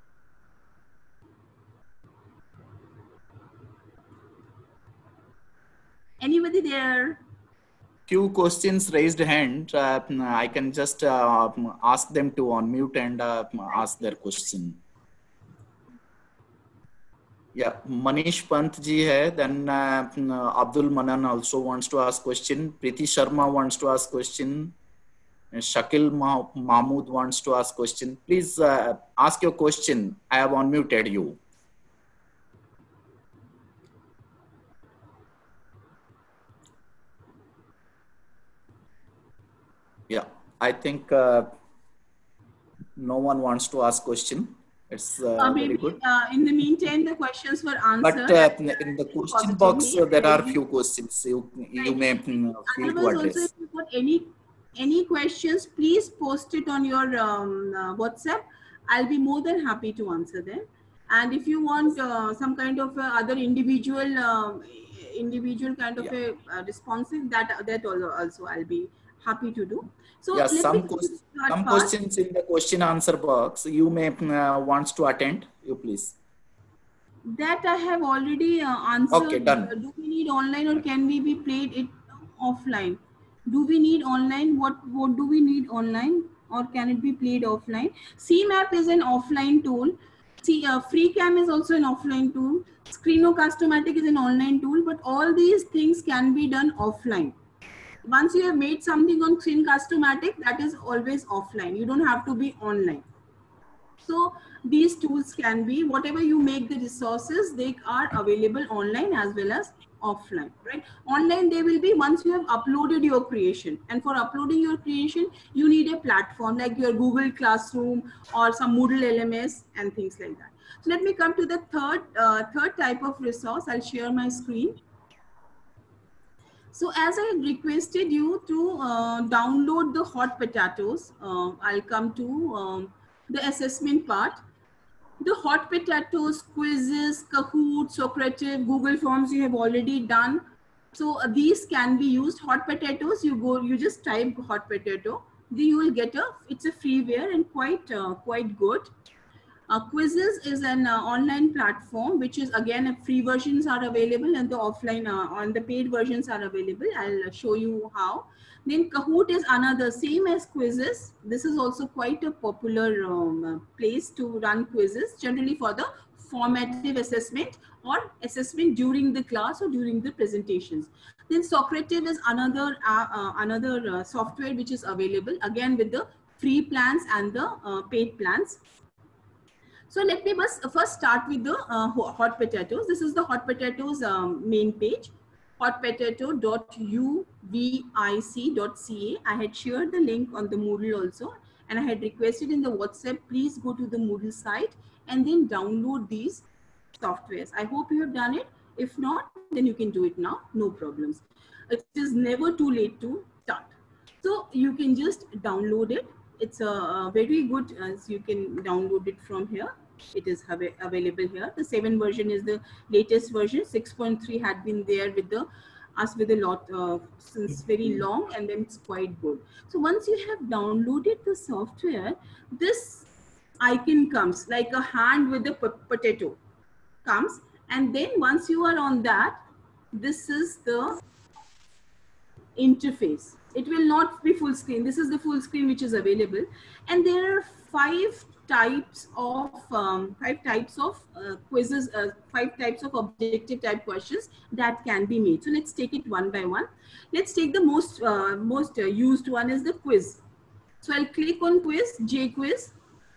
Anybody there? Few questions raised hand. Uh, I can just uh, ask them to unmute and uh, ask their question. Yeah, Manish Pant ji hai. Then uh, Abdul Manan also wants to ask question. Preeti Sharma wants to ask question. Shakil Mah Mahmood wants to ask question. Please uh, ask your question. I have unmuted you. I think uh, no one wants to ask question. It's uh, uh, very maybe, good. uh, in the meantime, the questions were answered. But uh, in the question box, uh, there are few questions. You, you right. may um, feel to Otherwise, also, address. if you got any any questions, please post it on your um, uh, WhatsApp. I'll be more than happy to answer them. And if you want uh, some kind of uh, other individual um, individual kind of Yeah. a uh, responsive, that that also I'll be happy to do. So Yeah, let some, me quest part. some questions in the question answer box you may uh, wants to attend. You please. That I have already uh, answered. Okay, done. Uh, do we need online or can we be played it offline? Do we need online? What what do we need online, or can it be played offline? C MAP is an offline tool. See, uh, FreeCam is also an offline tool. Screencast-O-Matic is an online tool, but all these things can be done offline. Once you have made something on Screencast-O-Matic, that is always offline. You don't have to be online. So these tools can be, whatever you make the resources, they are available online as well as offline, right? Online, they will be once you have uploaded your creation. And for uploading your creation, you need a platform like your Google Classroom or some Moodle L M S and things like that. So let me come to the third, uh, third type of resource. I'll share my screen. So as I requested you to uh, download the hot potatoes, uh, I'll come to um, the assessment part. The hot potatoes, quizzes, Kahoot, Socrative, Google Forms you have already done. So uh, these can be used. Hot potatoes, you go, you just type hot potato. Then you will get a, it's a freeware and quite, uh, quite good. Uh, Quizzes is an uh, online platform, which is again, uh, free versions are available and the offline uh, on the paid versions are available. I'll show you how. Then Kahoot is another, same as Quizzes. This is also quite a popular um, place to run quizzes, generally for the formative assessment or assessment during the class or during the presentations. Then Socrative is another, uh, uh, another uh, software which is available again with the free plans and the uh, paid plans. So let me first start with the uh, hot potatoes. This is the hot potatoes um, main page, hot potato dot u v i c dot c a. I had shared the link on the Moodle also, and I had requested in the WhatsApp, please go to the Moodle site and then download these softwares. I hope you have done it. If not, then you can do it now, no problems. It is never too late to start. So you can just download it. It's a, a very good, as uh, you can download it from here. It is available here. The seven version is the latest version. six point three had been there with the us with a lot uh, since very long, and then it's quite good. So once you have downloaded the software, this icon comes like a hand with a potato comes, and then once you are on that, this is the interface. It will not be full screen. This is the full screen which is available, and there are five types of um, five types of uh, quizzes, uh, five types of objective type questions that can be made. So let's take it one by one. Let's take the most uh, most uh, used one is the quiz. So I'll click on quiz, J quiz.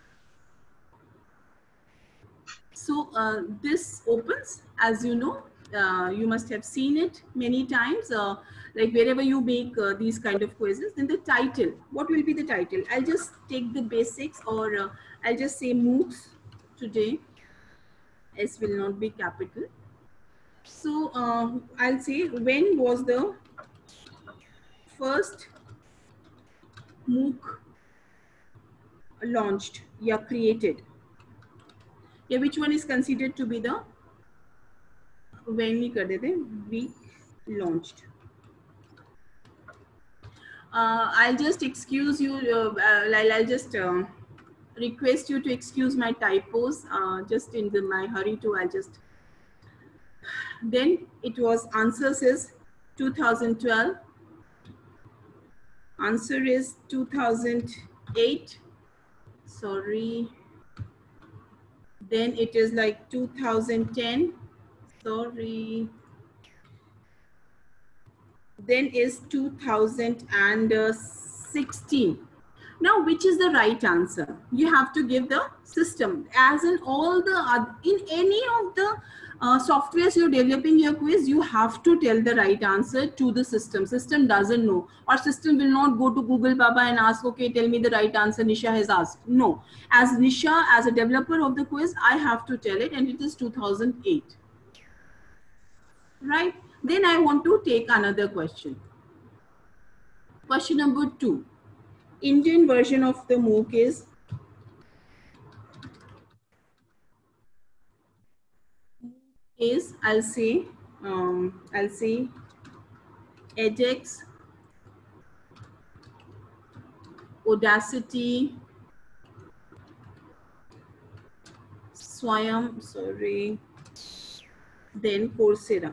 So uh, this opens, as you know. Uh, you must have seen it many times, uh, like wherever you make uh, these kind of quizzes. Then the title, what will be the title? I'll just take the basics, or uh, I'll just say MOOCs today. S will not be capital. So uh, I'll say, when was the first MOOC launched? Yeah, created. Yeah, which one is considered to be the when we kar dete, we launched. Uh, I'll just excuse you. Uh, I'll, I'll just uh, request you to excuse my typos. Uh, just in the my hurry to, I'll just. Then it was answers is two thousand twelve. Answer is two thousand eight. Sorry. Then it is like two thousand ten. Sorry. Then is two thousand sixteen. Now, which is the right answer? You have to give the system. As in all the, in any of the Uh, softwares you're developing your quiz, you have to tell the right answer to the system. System doesn't know, or system will not go to Google Baba and ask, okay, tell me the right answer Nisha has asked. No, as Nisha, as a developer of the quiz, I have to tell it, and it is two thousand eight. Right? Then I want to take another question. Question number two. Indian version of the MOOC is is I'll say um, I'll say edX, Audacity, Swayam, sorry, then Coursera.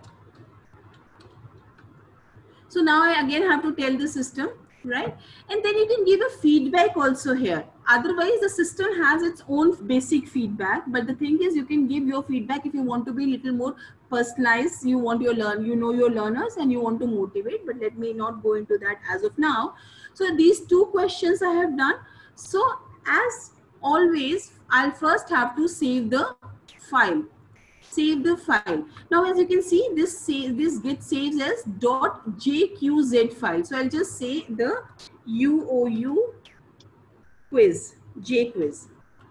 So now I again have to tell the system, right? And then you can give a feedback also here. Otherwise, the system has its own basic feedback. But the thing is, you can give your feedback if you want to be a little more personalized. You want your learn, you know your learners, and you want to motivate. But let me not go into that as of now. So these two questions I have done. So as always, I'll first have to save the file. Save the file. Now, as you can see, this save, this gets saved as .jqz file. So I'll just say the U O U quiz, jquiz,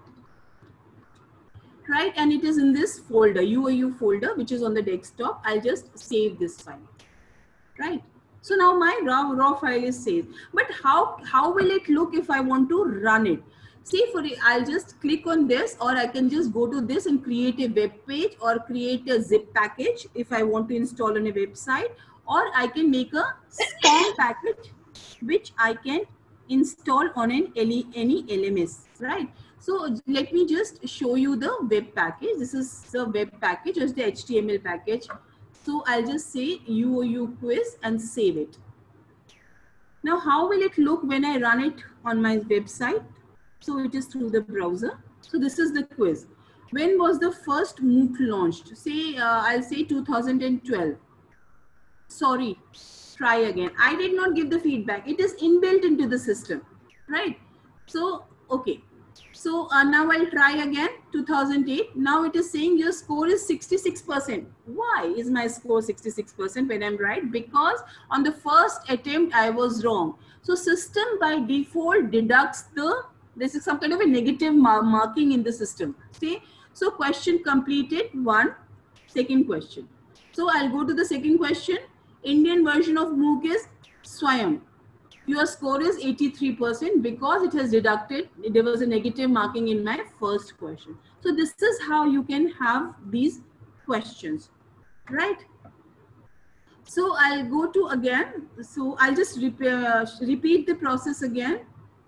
right? And it is in this folder, U O U folder, which is on the desktop. I'll just save this file, right? So now my raw raw file is saved. But how how will it look if I want to run it? See, for it, I'll just click on this, or I can just go to this and create a web page or create a zip package if I want to install on a website, or I can make a SCORM package which I can install on an any L M S, right? So let me just show you the web package. This is the web package, just the H T M L package. So I'll just say U O U quiz and save it. Now, how will it look when I run it on my website? So it is through the browser. So this is the quiz. When was the first MOOC launched? Say, uh, I'll say two thousand twelve. Sorry, try again. I did not give the feedback. It is inbuilt into the system, right? So, okay. So uh, now I'll try again, two thousand eight. Now it is saying your score is sixty-six percent. Why is my score sixty-six percent when I'm right? Because on the first attempt, I was wrong. So system by default deducts the, this is some kind of a negative mar marking in the system. See, so question completed, one, second question. So I'll go to the second question. Indian version of MOOC is Swayam. Your score is eighty-three percent because it has deducted, there was a negative marking in my first question. So this is how you can have these questions, right? So I'll go to again, so I'll just repair, repeat the process again.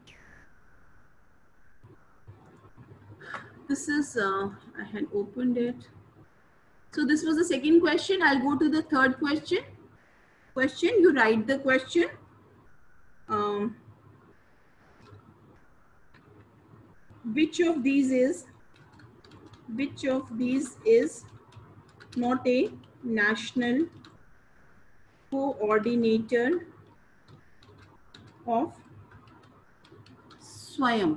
This is, uh, I had opened it. So this was the second question. I'll go to the third question. Question, you write the question. Um, which of these is, which of these is not a national coordinator of Swayam?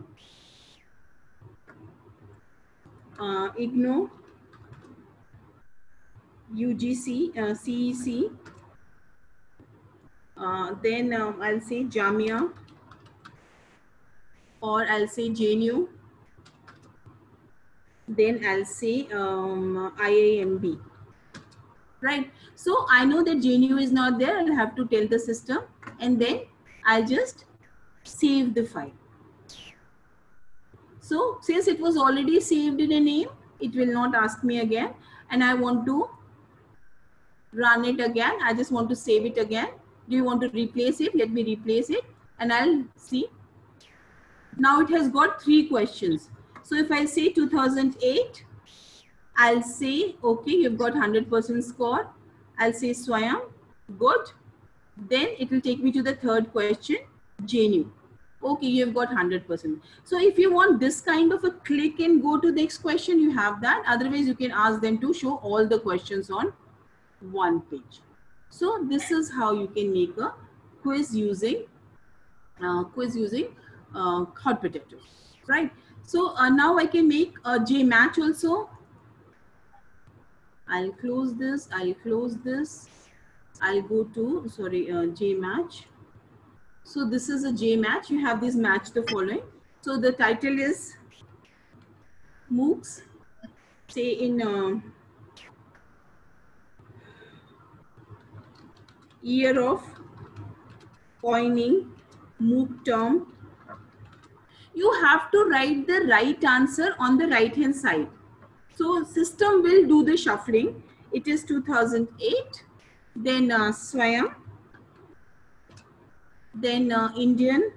Uh, I G N O, U G C, uh, C E C, uh, then um, I'll say Jamia, or I'll say J N U, then I'll say um, I I M B, right? So I know that J N U is not there. I'll have to tell the system, and then I'll just save the file. So since it was already saved in a name, it will not ask me again. And I want to run it again. I just want to save it again. Do you want to replace it? Let me replace it. And I'll see. Now it has got three questions. So if I say two thousand eight, I'll say, okay, you've got one hundred percent score. I'll say Swayam, good. Then it will take me to the third question, J N U. Okay, you've got one hundred percent. So if you want this kind of a click and go to the next question, you have that. Otherwise, you can ask them to show all the questions on one page. So this is how you can make a quiz using uh, quiz using uh, hot potatoes, right? So uh, now I can make a J match also. I'll close this. I'll close this. I'll go to, sorry, uh, J match. So this is a J match. You have this match the following. So the title is MOOCs, say in uh, year of coining MOOC term. You have to write the right answer on the right hand side. So system will do the shuffling. It is two thousand eight, then uh, Swayam, then uh, Indian,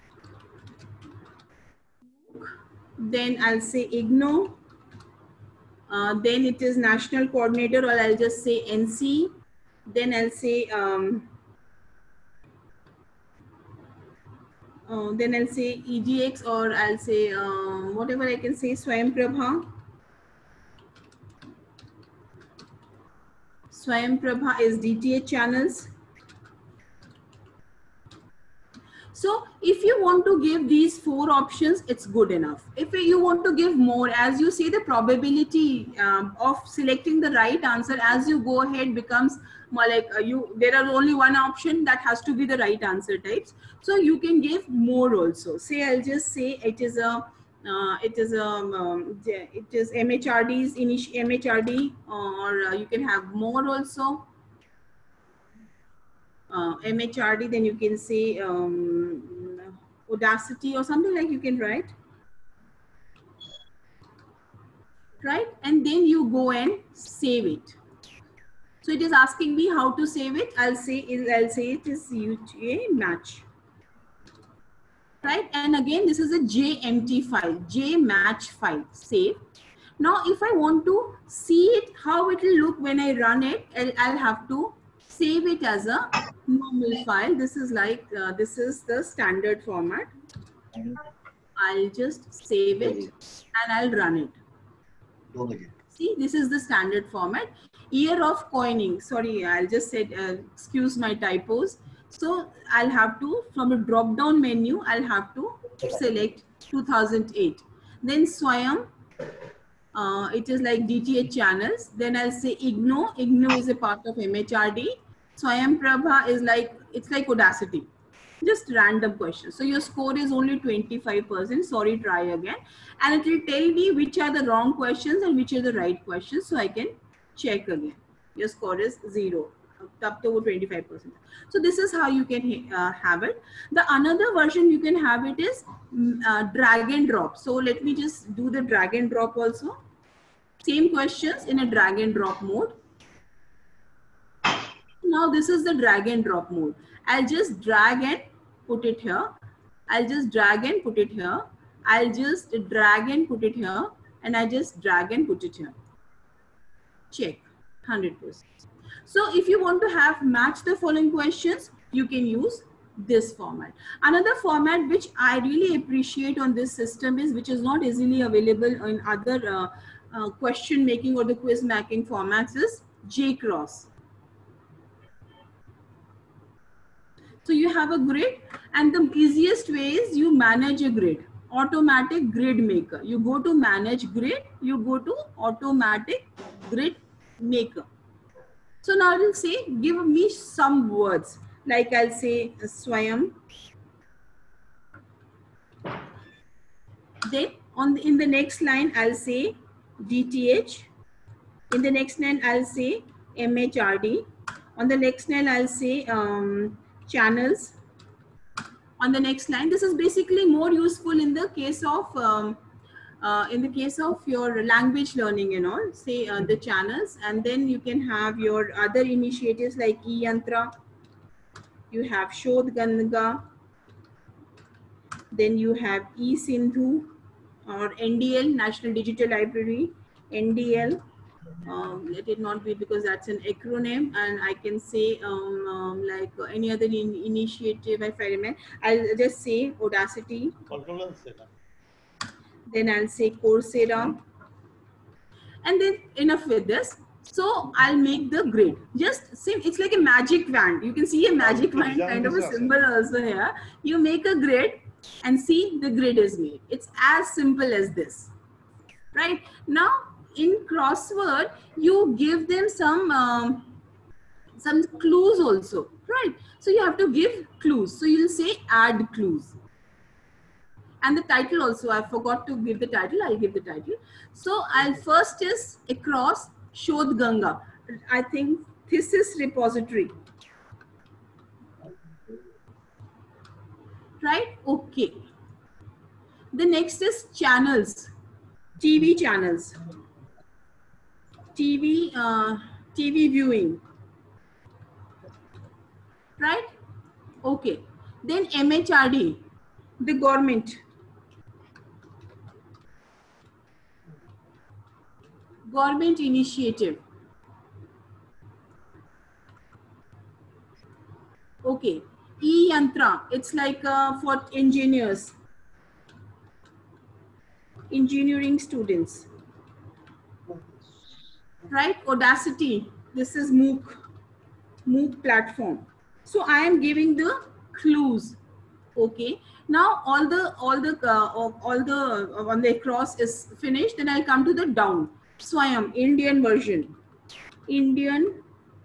then I'll say I G N O, uh, then it is National Coordinator, or I'll just say N C, then I'll say, um, uh, then I'll say E D X, or I'll say uh, whatever I can say, Swayamprabha. Swayamprabha is D T H channels. So if you want to give these four options, it's good enough. If you want to give more, as you see, the probability um, of selecting the right answer as you go ahead becomes more like uh, you, there are only one option that has to be the right answer types. So you can give more also. Say, I'll just say it is a, uh, it is a, um, it is M H R D's, M H R D, or uh, you can have more also. Uh, M H R D, then you can say um, Audacity or something like you can write. Right? And then you go and save it. So it is asking me how to save it. I'll say, I'll say it is U T A match. Right? And again, this is a J M T file, J match file, save. Now, if I want to see it, how it will look when I run it, I'll, I'll have to save it as a normal file. This is like, uh, this is the standard format. I'll just save it and I'll run it. See, this is the standard format. Year of coining, sorry, I'll just say, uh, excuse my typos. So I'll have to, from a drop down menu, I'll have to select two thousand eight. Then Swayam, uh, it is like D T H channels. Then I'll say I G N O, I G N O is a part of M H R D. Swayamprabha is like, it's like Audacity, just random questions. So your score is only twenty-five percent, sorry, try again. And it will tell me which are the wrong questions and which are the right questions, so I can check again. Your score is zero, up to twenty-five percent. So this is how you can uh, have it. The another version you can have it is uh, drag and drop. So let me just do the drag and drop also. Same questions in a drag and drop mode. Now this is the drag and drop mode. I'll just drag and put it here. I'll just drag and put it here. I'll just drag and put it here. And I just drag and put it here. Check, one hundred percent. So if you want to have match the following questions, you can use this format. Another format which I really appreciate on this system is, which is not easily available in other uh, uh, question making or the quiz making formats, is J cross. So you have a grid, and the easiest way is you manage a grid, automatic grid maker. You go to manage grid, you go to automatic grid maker. So now I'll say, give me some words, like I'll say Swayam. Then on the, in the next line, I'll say D T H. In the next line, I'll say M H R D. On the next line, I'll say um, channels. On the next line, this is basically more useful in the case of um, uh, in the case of your language learning and all. Say uh, the channels, and then you can have your other initiatives like E-Yantra. You have Shodh Ganga. Then you have E-Sindhu or N D L, National Digital Library, N D L. Um, let it not be, because that's an acronym, and I can say um, um, like any other in initiative if I remember. I'll just say Audacity. Then I'll say Coursera. And then enough with this. So I'll make the grid. Just see, it's like a magic wand. You can see a magic wand kind of a symbol also here. You make a grid and see the grid is made. It's as simple as this. Right? Now, in crossword, you give them some um, some clues also, right? So you have to give clues. So you'll say add clues. And the title also, I forgot to give the title, I'll give the title. So I'll first is across Shodh Ganga. I think thesis repository. Right? Okay. The next is channels, T V channels, T V, uh, T V viewing. Right? Okay. Then M H R D, the government. Government initiative. Okay. E-Yantra, it's like uh, for engineers, engineering students. Right? Audacity, this is MOOC, MOOC platform. So I am giving the clues. Okay. Now all the all the uh, all the uh, on the across is finished. Then I'll come to the down. Swayam, Indian version, Indian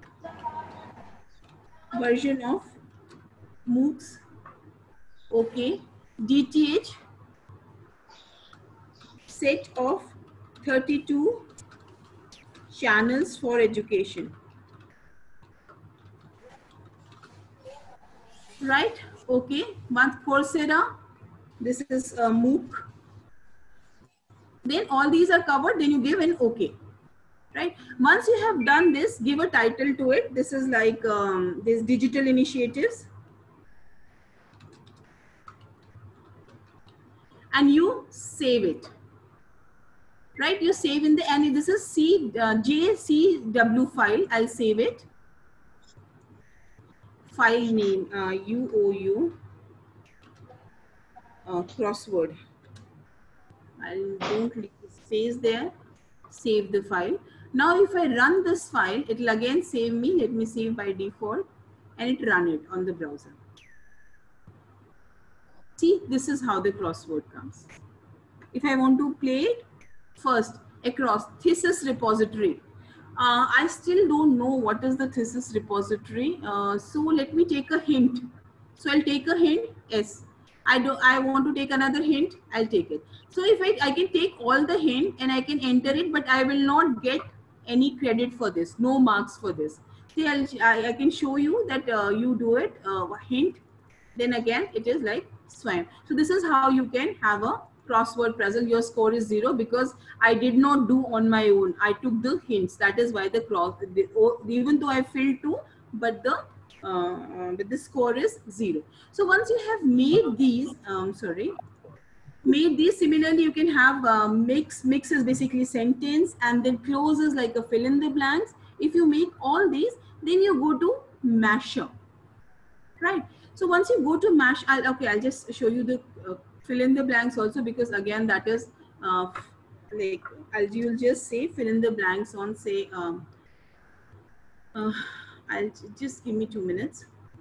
version of MOOCs. Okay. D T H, set of thirty-two channels for education. Right? Okay. One Coursera, this is a MOOC. Then all these are covered, then you give an okay. Right? Once you have done this, give a title to it. This is like um, this digital initiatives. And you save it. Right? You save in the, and this is C, uh, J C W file. I'll save it. File name, uh, U O U, uh, crossword. I don't leave the space there. Save the file. Now if I run this file, it will again save me. Let me save by default and it run it on the browser. See, this is how the crossword comes. If I want to play it, first across thesis repository. Uh, I still don't know what is the thesis repository. Uh, so let me take a hint. So I'll take a hint. Yes. I do. I want to take another hint. I'll take it. So if I, I can take all the hint and I can enter it, but I will not get any credit for this. No marks for this. See, I'll, I, I can show you that uh, you do it. Uh, hint. Then again, it is like swam. So this is how you can have a crossword puzzle. Your score is zero because I did not do on my own. I took the hints. That is why the cross, the, even though I filled two, but the uh, but the score is zero. So once you have made these, um, sorry, made these, similarly you can have uh, mix. Mix is basically sentence, and then close is like a fill in the blanks. If you make all these, then you go to mashup, right? So once you go to mash, I'll, okay, I'll just show you the uh, fill in the blanks also, because again that is uh, like I'll you'll just say fill in the blanks on say um, uh, I'll just give me two minutes.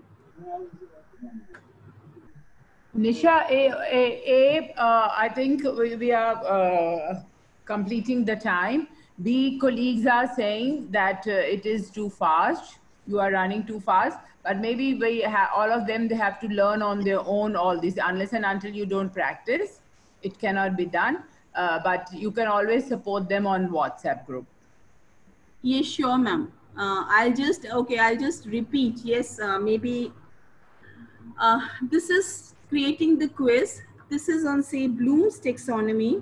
Nisha, a, a, a, uh, I think we, we are uh, completing the time. B, colleagues are saying that uh, it is too fast. You are running too fast. But maybe we have, all of them, they have to learn on their own all this. Unless and until you don't practice, it cannot be done. Uh, but you can always support them on WhatsApp group. Yes, sure, ma'am. Uh, I'll just, okay, I'll just repeat. Yes, uh, maybe uh, this is creating the quiz. This is on, say, Bloom's taxonomy.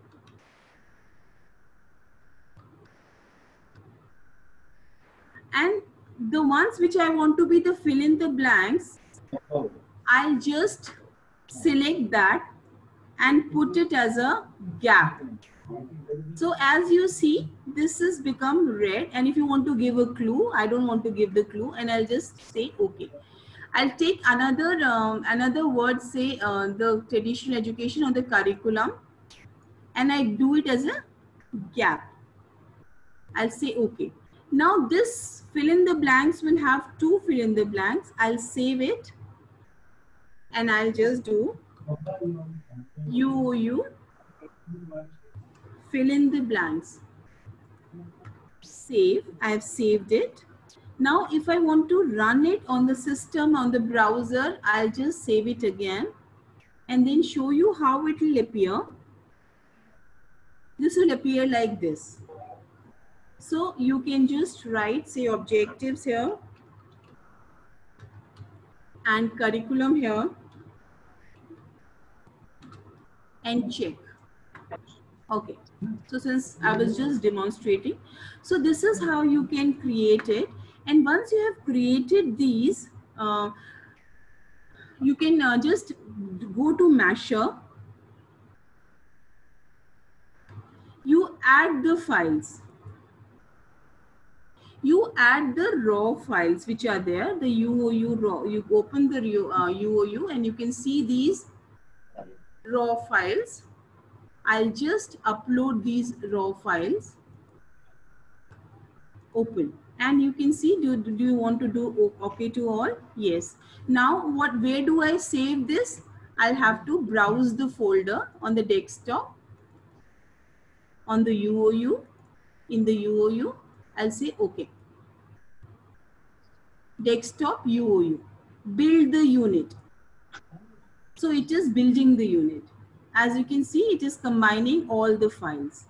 And the ones which I want to be the fill in the blanks, I'll just select that and put it as a gap. So as you see, this has become red. And if you want to give a clue, I don't want to give the clue, and I'll just say, okay. I'll take another, um, another word, say uh, the traditional education or the curriculum, and I do it as a gap. I'll say, okay. Now this fill in the blanks will have two fill in the blanks. I'll save it and I'll just do U O U fill in the blanks. Save. I have saved it. Now, if I want to run it on the system, on the browser, I'll just save it again and then show you how it will appear. This will appear like this. So you can just write, say, objectives here and curriculum here and check. Okay, so since I was just demonstrating, so this is how you can create it. And once you have created these, uh, you can uh, just go to Masher. You add the files. You add the raw files which are there, the U O U raw. You open the uh, U O U and you can see these raw files. I'll just upload these raw files. Open. And you can see, do, do you want to do OK to all? Yes. Now, what? Where do I save this? I'll have to browse the folder on the desktop, on the U O U. In the U O U, I'll say OK. Desktop U O U. Build the unit. So it is building the unit. As you can see, it is combining all the files.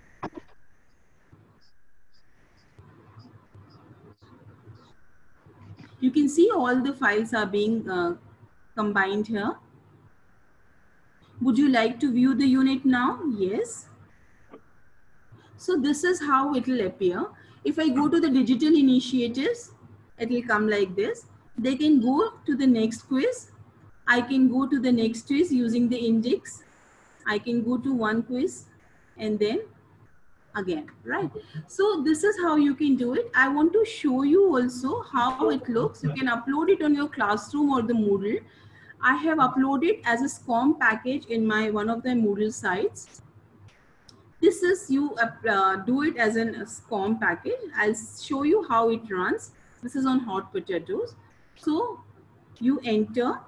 You can see all the files are being uh, combined here. Would you like to view the unit now? Yes. So this is how it will appear. If I go to the digital initiatives, it will come like this. They can go to the next quiz. I can go to the next quiz using the index. I can go to one quiz and then again, right? So this is how you can do it. I want to show you also how it looks. You can upload it on your classroom or the Moodle. I have uploaded as a SCORM package in my one of the Moodle sites. This is you uh, do it as an, a SCORM package. I'll show you how it runs. This is on hot potatoes. So you enter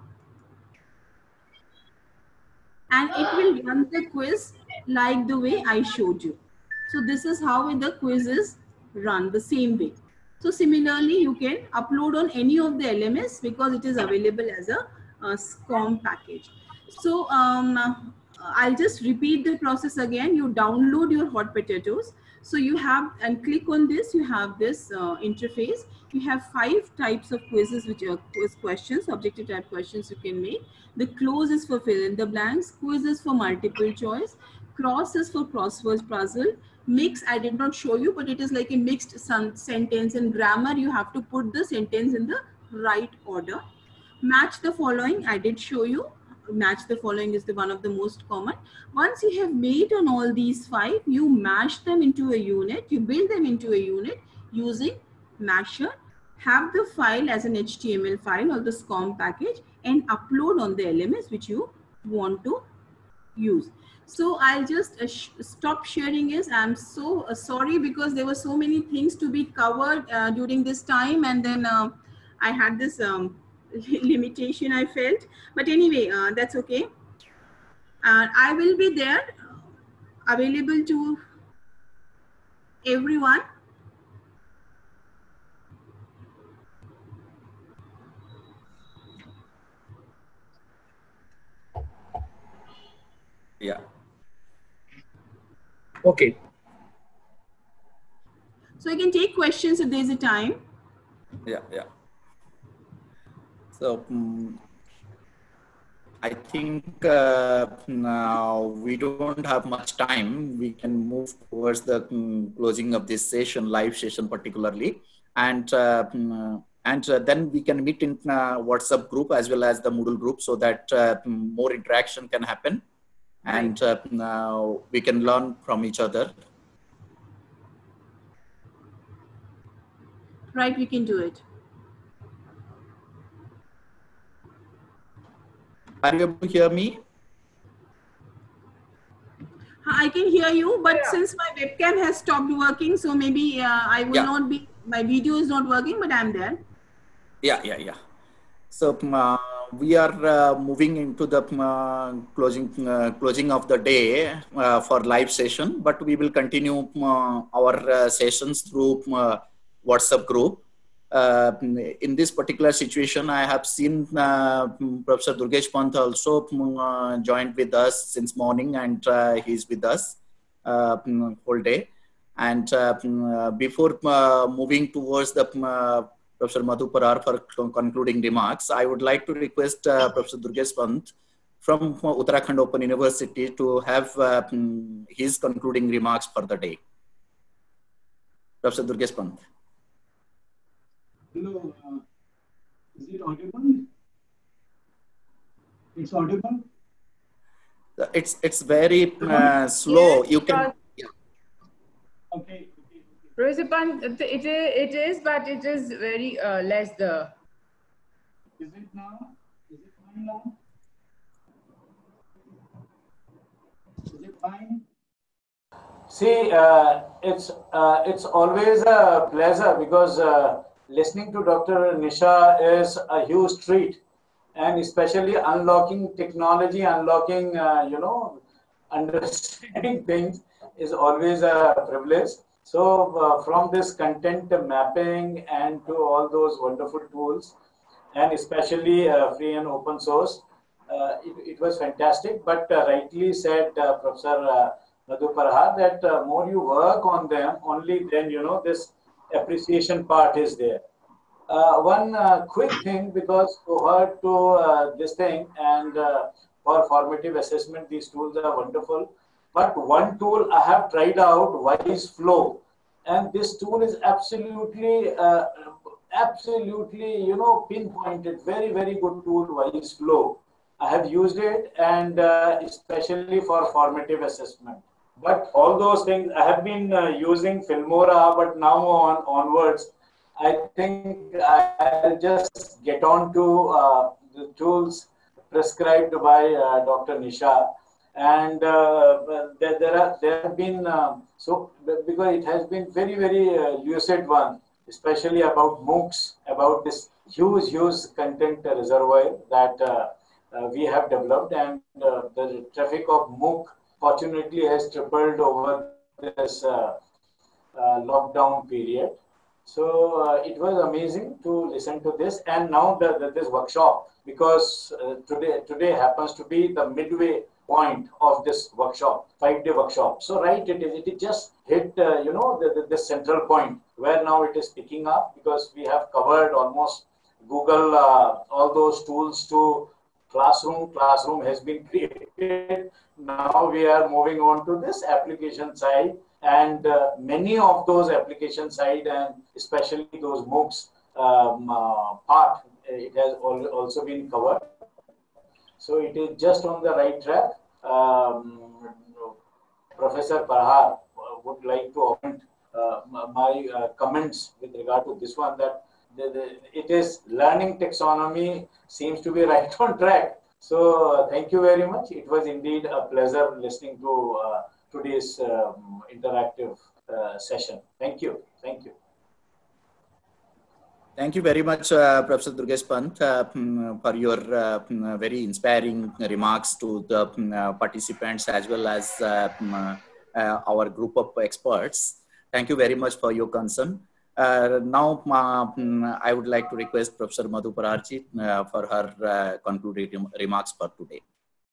and it will run the quiz like the way I showed you. So this is how the quiz is run the same way. So similarly, you can upload on any of the L M S because it is available as a, a SCORM package. So um, I'll just repeat the process again. You download your hot potatoes. So you have, and click on this, you have this uh, interface. You have five types of quizzes, which are quiz questions, objective type questions you can make. The close is for fill in the blanks, quiz is for multiple choice, cross is for crossword puzzle, mix I did not show you, but it is like a mixed sentence. In grammar, you have to put the sentence in the right order. Match the following, I did show you. Match the following is the one of the most common. Once you have made on all these five, you mash them into a unit, you build them into a unit using Masher, have the file as an H T M L file or the SCORM package and upload on the L M S which you want to use. So I'll just uh, sh stop sharing this. I'm so uh, sorry because there were so many things to be covered uh, during this time, and then uh, I had this um, limitation I felt. But anyway, uh, that's okay. Uh, I will be there available to everyone. Yeah. Okay. So I can take questions if there's a time. Yeah, yeah. So um, I think uh, now we don't have much time. We can move towards the um, closing of this session, live session particularly, and uh, um, and uh, then we can meet in uh, WhatsApp group as well as the Moodle group so that uh, more interaction can happen. And uh, now we can learn from each other. Right, we can do it. Are you able to hear me? I can hear you, but yeah. Since my webcam has stopped working, so maybe uh, I will yeah. not be, my video is not working, but I'm there. Yeah, yeah, yeah. So uh, we are uh, moving into the uh, closing uh, closing of the day uh, for live session, but we will continue uh, our uh, sessions through uh, WhatsApp group. Uh, in this particular situation, I have seen uh, Professor Durgesh Pant also uh, joined with us since morning, and uh, he's with us uh, whole day. And uh, before uh, moving towards the uh, Professor Madhu Parhar for concluding remarks, I would like to request uh, Professor Durgesh Pant from Uttarakhand Open University to have uh, his concluding remarks for the day. Professor Durgesh Pant. Hello, uh, is it audible? It's audible? It's it's very uh, slow. Yes, you can. Yeah. Okay. Professor Pant, it, it is, but it is very uh, less the. Is it now? Is it fine now? Is it fine? See, uh, it's uh, it's always a pleasure because uh, listening to Doctor Nisha is a huge treat, and especially unlocking technology, unlocking uh, you know, understanding things is always a privilege. So uh, from this content mapping and to all those wonderful tools, and especially uh, free and open source, uh, it, it was fantastic. But uh, rightly said uh, Professor uh, Madhu Parhar that uh, more you work on them, only then, you know, this appreciation part is there. Uh, one uh, quick thing, because cohort to uh, this thing and uh, for formative assessment, these tools are wonderful. But one tool I have tried out, WiseFlow, and this tool is absolutely, uh, absolutely, you know, pinpointed. Very, very good tool, WiseFlow. I have used it, and uh, especially for formative assessment. But all those things, I have been uh, using Filmora, but now on onwards, I think I'll just get on to uh, the tools prescribed by uh, Doctor Nisha. And uh, there, there, are, there have been, uh, so because it has been very, very uh, lucid one, especially about MOOCs, about this huge, huge content reservoir that uh, uh, we have developed. And uh, the traffic of MOOC fortunately has tripled over this uh, uh, lockdown period. So uh, it was amazing to listen to this. And now the, the, this workshop, because uh, today, today happens to be the midway point of this workshop, five-day workshop. So right, it is, it just hit, uh, you know, the, the, the central point where now it is picking up, because we have covered almost Google, uh, all those tools to classroom. Classroom has been created. Now we are moving on to this application side, and uh, many of those application side and especially those MOOCs um, uh, part, it has al also been covered. So it is just on the right track. Um, Professor Parhar would like to comment uh, my uh, comments with regard to this one, that the, the, it is learning taxonomy seems to be right on track. So uh, thank you very much. It was indeed a pleasure listening to uh, today's um, interactive uh, session. Thank you. Thank you. Thank you very much, uh, Professor Durgesh Pant, uh, for your uh, very inspiring remarks to the uh, participants as well as uh, uh, our group of experts. Thank you very much for your concern. Uh, now, uh, I would like to request Professor Madhu Parhar ji uh, for her uh, concluding remarks for today.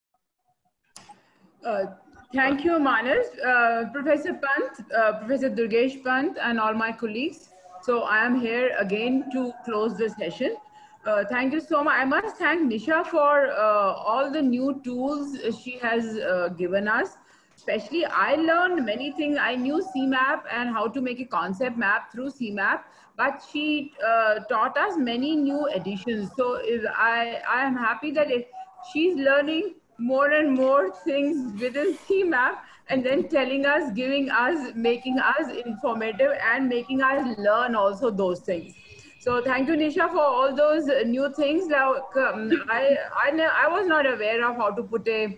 Uh, thank you, Manas. Uh, Professor Pant, uh, Professor Durgesh Pant, and all my colleagues. So I am here again to close the session. Uh, thank you so much. I must thank Nisha for uh, all the new tools she has uh, given us. Especially, I learned many things. I knew C MAP and how to make a concept map through C MAP, but she uh, taught us many new additions. So if I, I am happy that if she's learning more and more things within C MAP, and then telling us, giving us, making us informative and making us learn also those things. So thank you, Nisha, for all those new things. Now, um, I, I, I was not aware of how to put a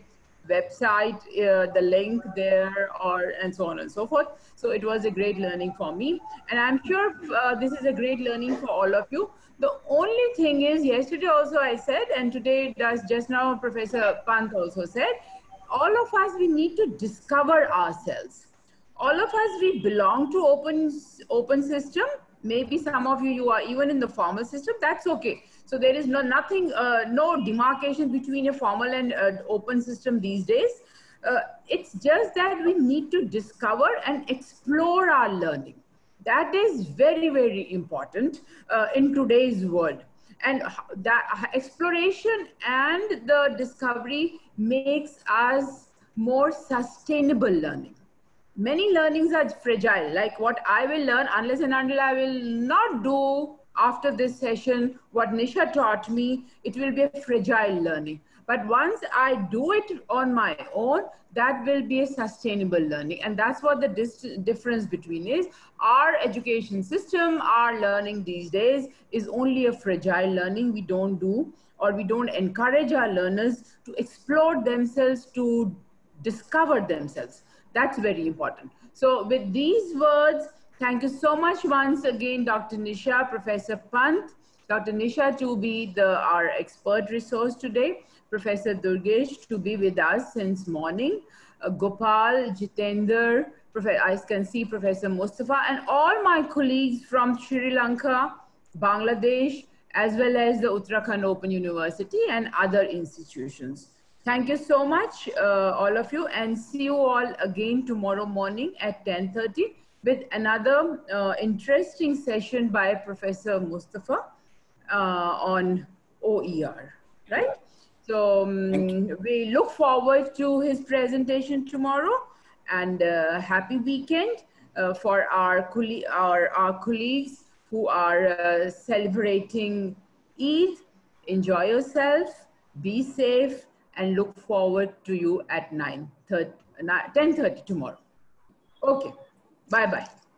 website, uh, the link there, or and so on and so forth. So it was a great learning for me, and I'm sure uh, this is a great learning for all of you. The only thing is, yesterday also I said, and today does just now Professor Pant also said, all of us, we need to discover ourselves. All of us, we belong to open open system. Maybe some of you, you are even in the formal system. That's okay. So there is no nothing, uh, no demarcation between a formal and uh, open system these days. Uh, it's just that we need to discover and explore our learning. That is very, very important uh, in today's world. And that exploration and the discovery makes us more sustainable learning. Many learnings are fragile, like what I will learn, unless and until I will not do after this session what Nisha taught me, it will be a fragile learning. But once I do it on my own, that will be a sustainable learning. And that's what the difference between is. Our education system, our learning these days is only a fragile learning. We don't do, or we don't encourage our learners to explore themselves, to discover themselves. That's very important. So with these words, thank you so much once again, Doctor Nisha, Professor Pant, Doctor Nisha to be the, our expert resource today, Professor Durgesh to be with us since morning, uh, Gopal, Jitender, I can see Professor Mustafa, and all my colleagues from Sri Lanka, Bangladesh, as well as the Uttarakhand Open University and other institutions. Thank you so much, uh, all of you, and see you all again tomorrow morning at ten thirty with another uh, interesting session by Professor Mustafa uh, on O E R, right? So um, we look forward to his presentation tomorrow, and uh, happy weekend uh, for our, our, our colleagues who are uh, celebrating Eid. Enjoy yourself, be safe, and look forward to you at nine thirty, ten thirty tomorrow. Okay, bye-bye.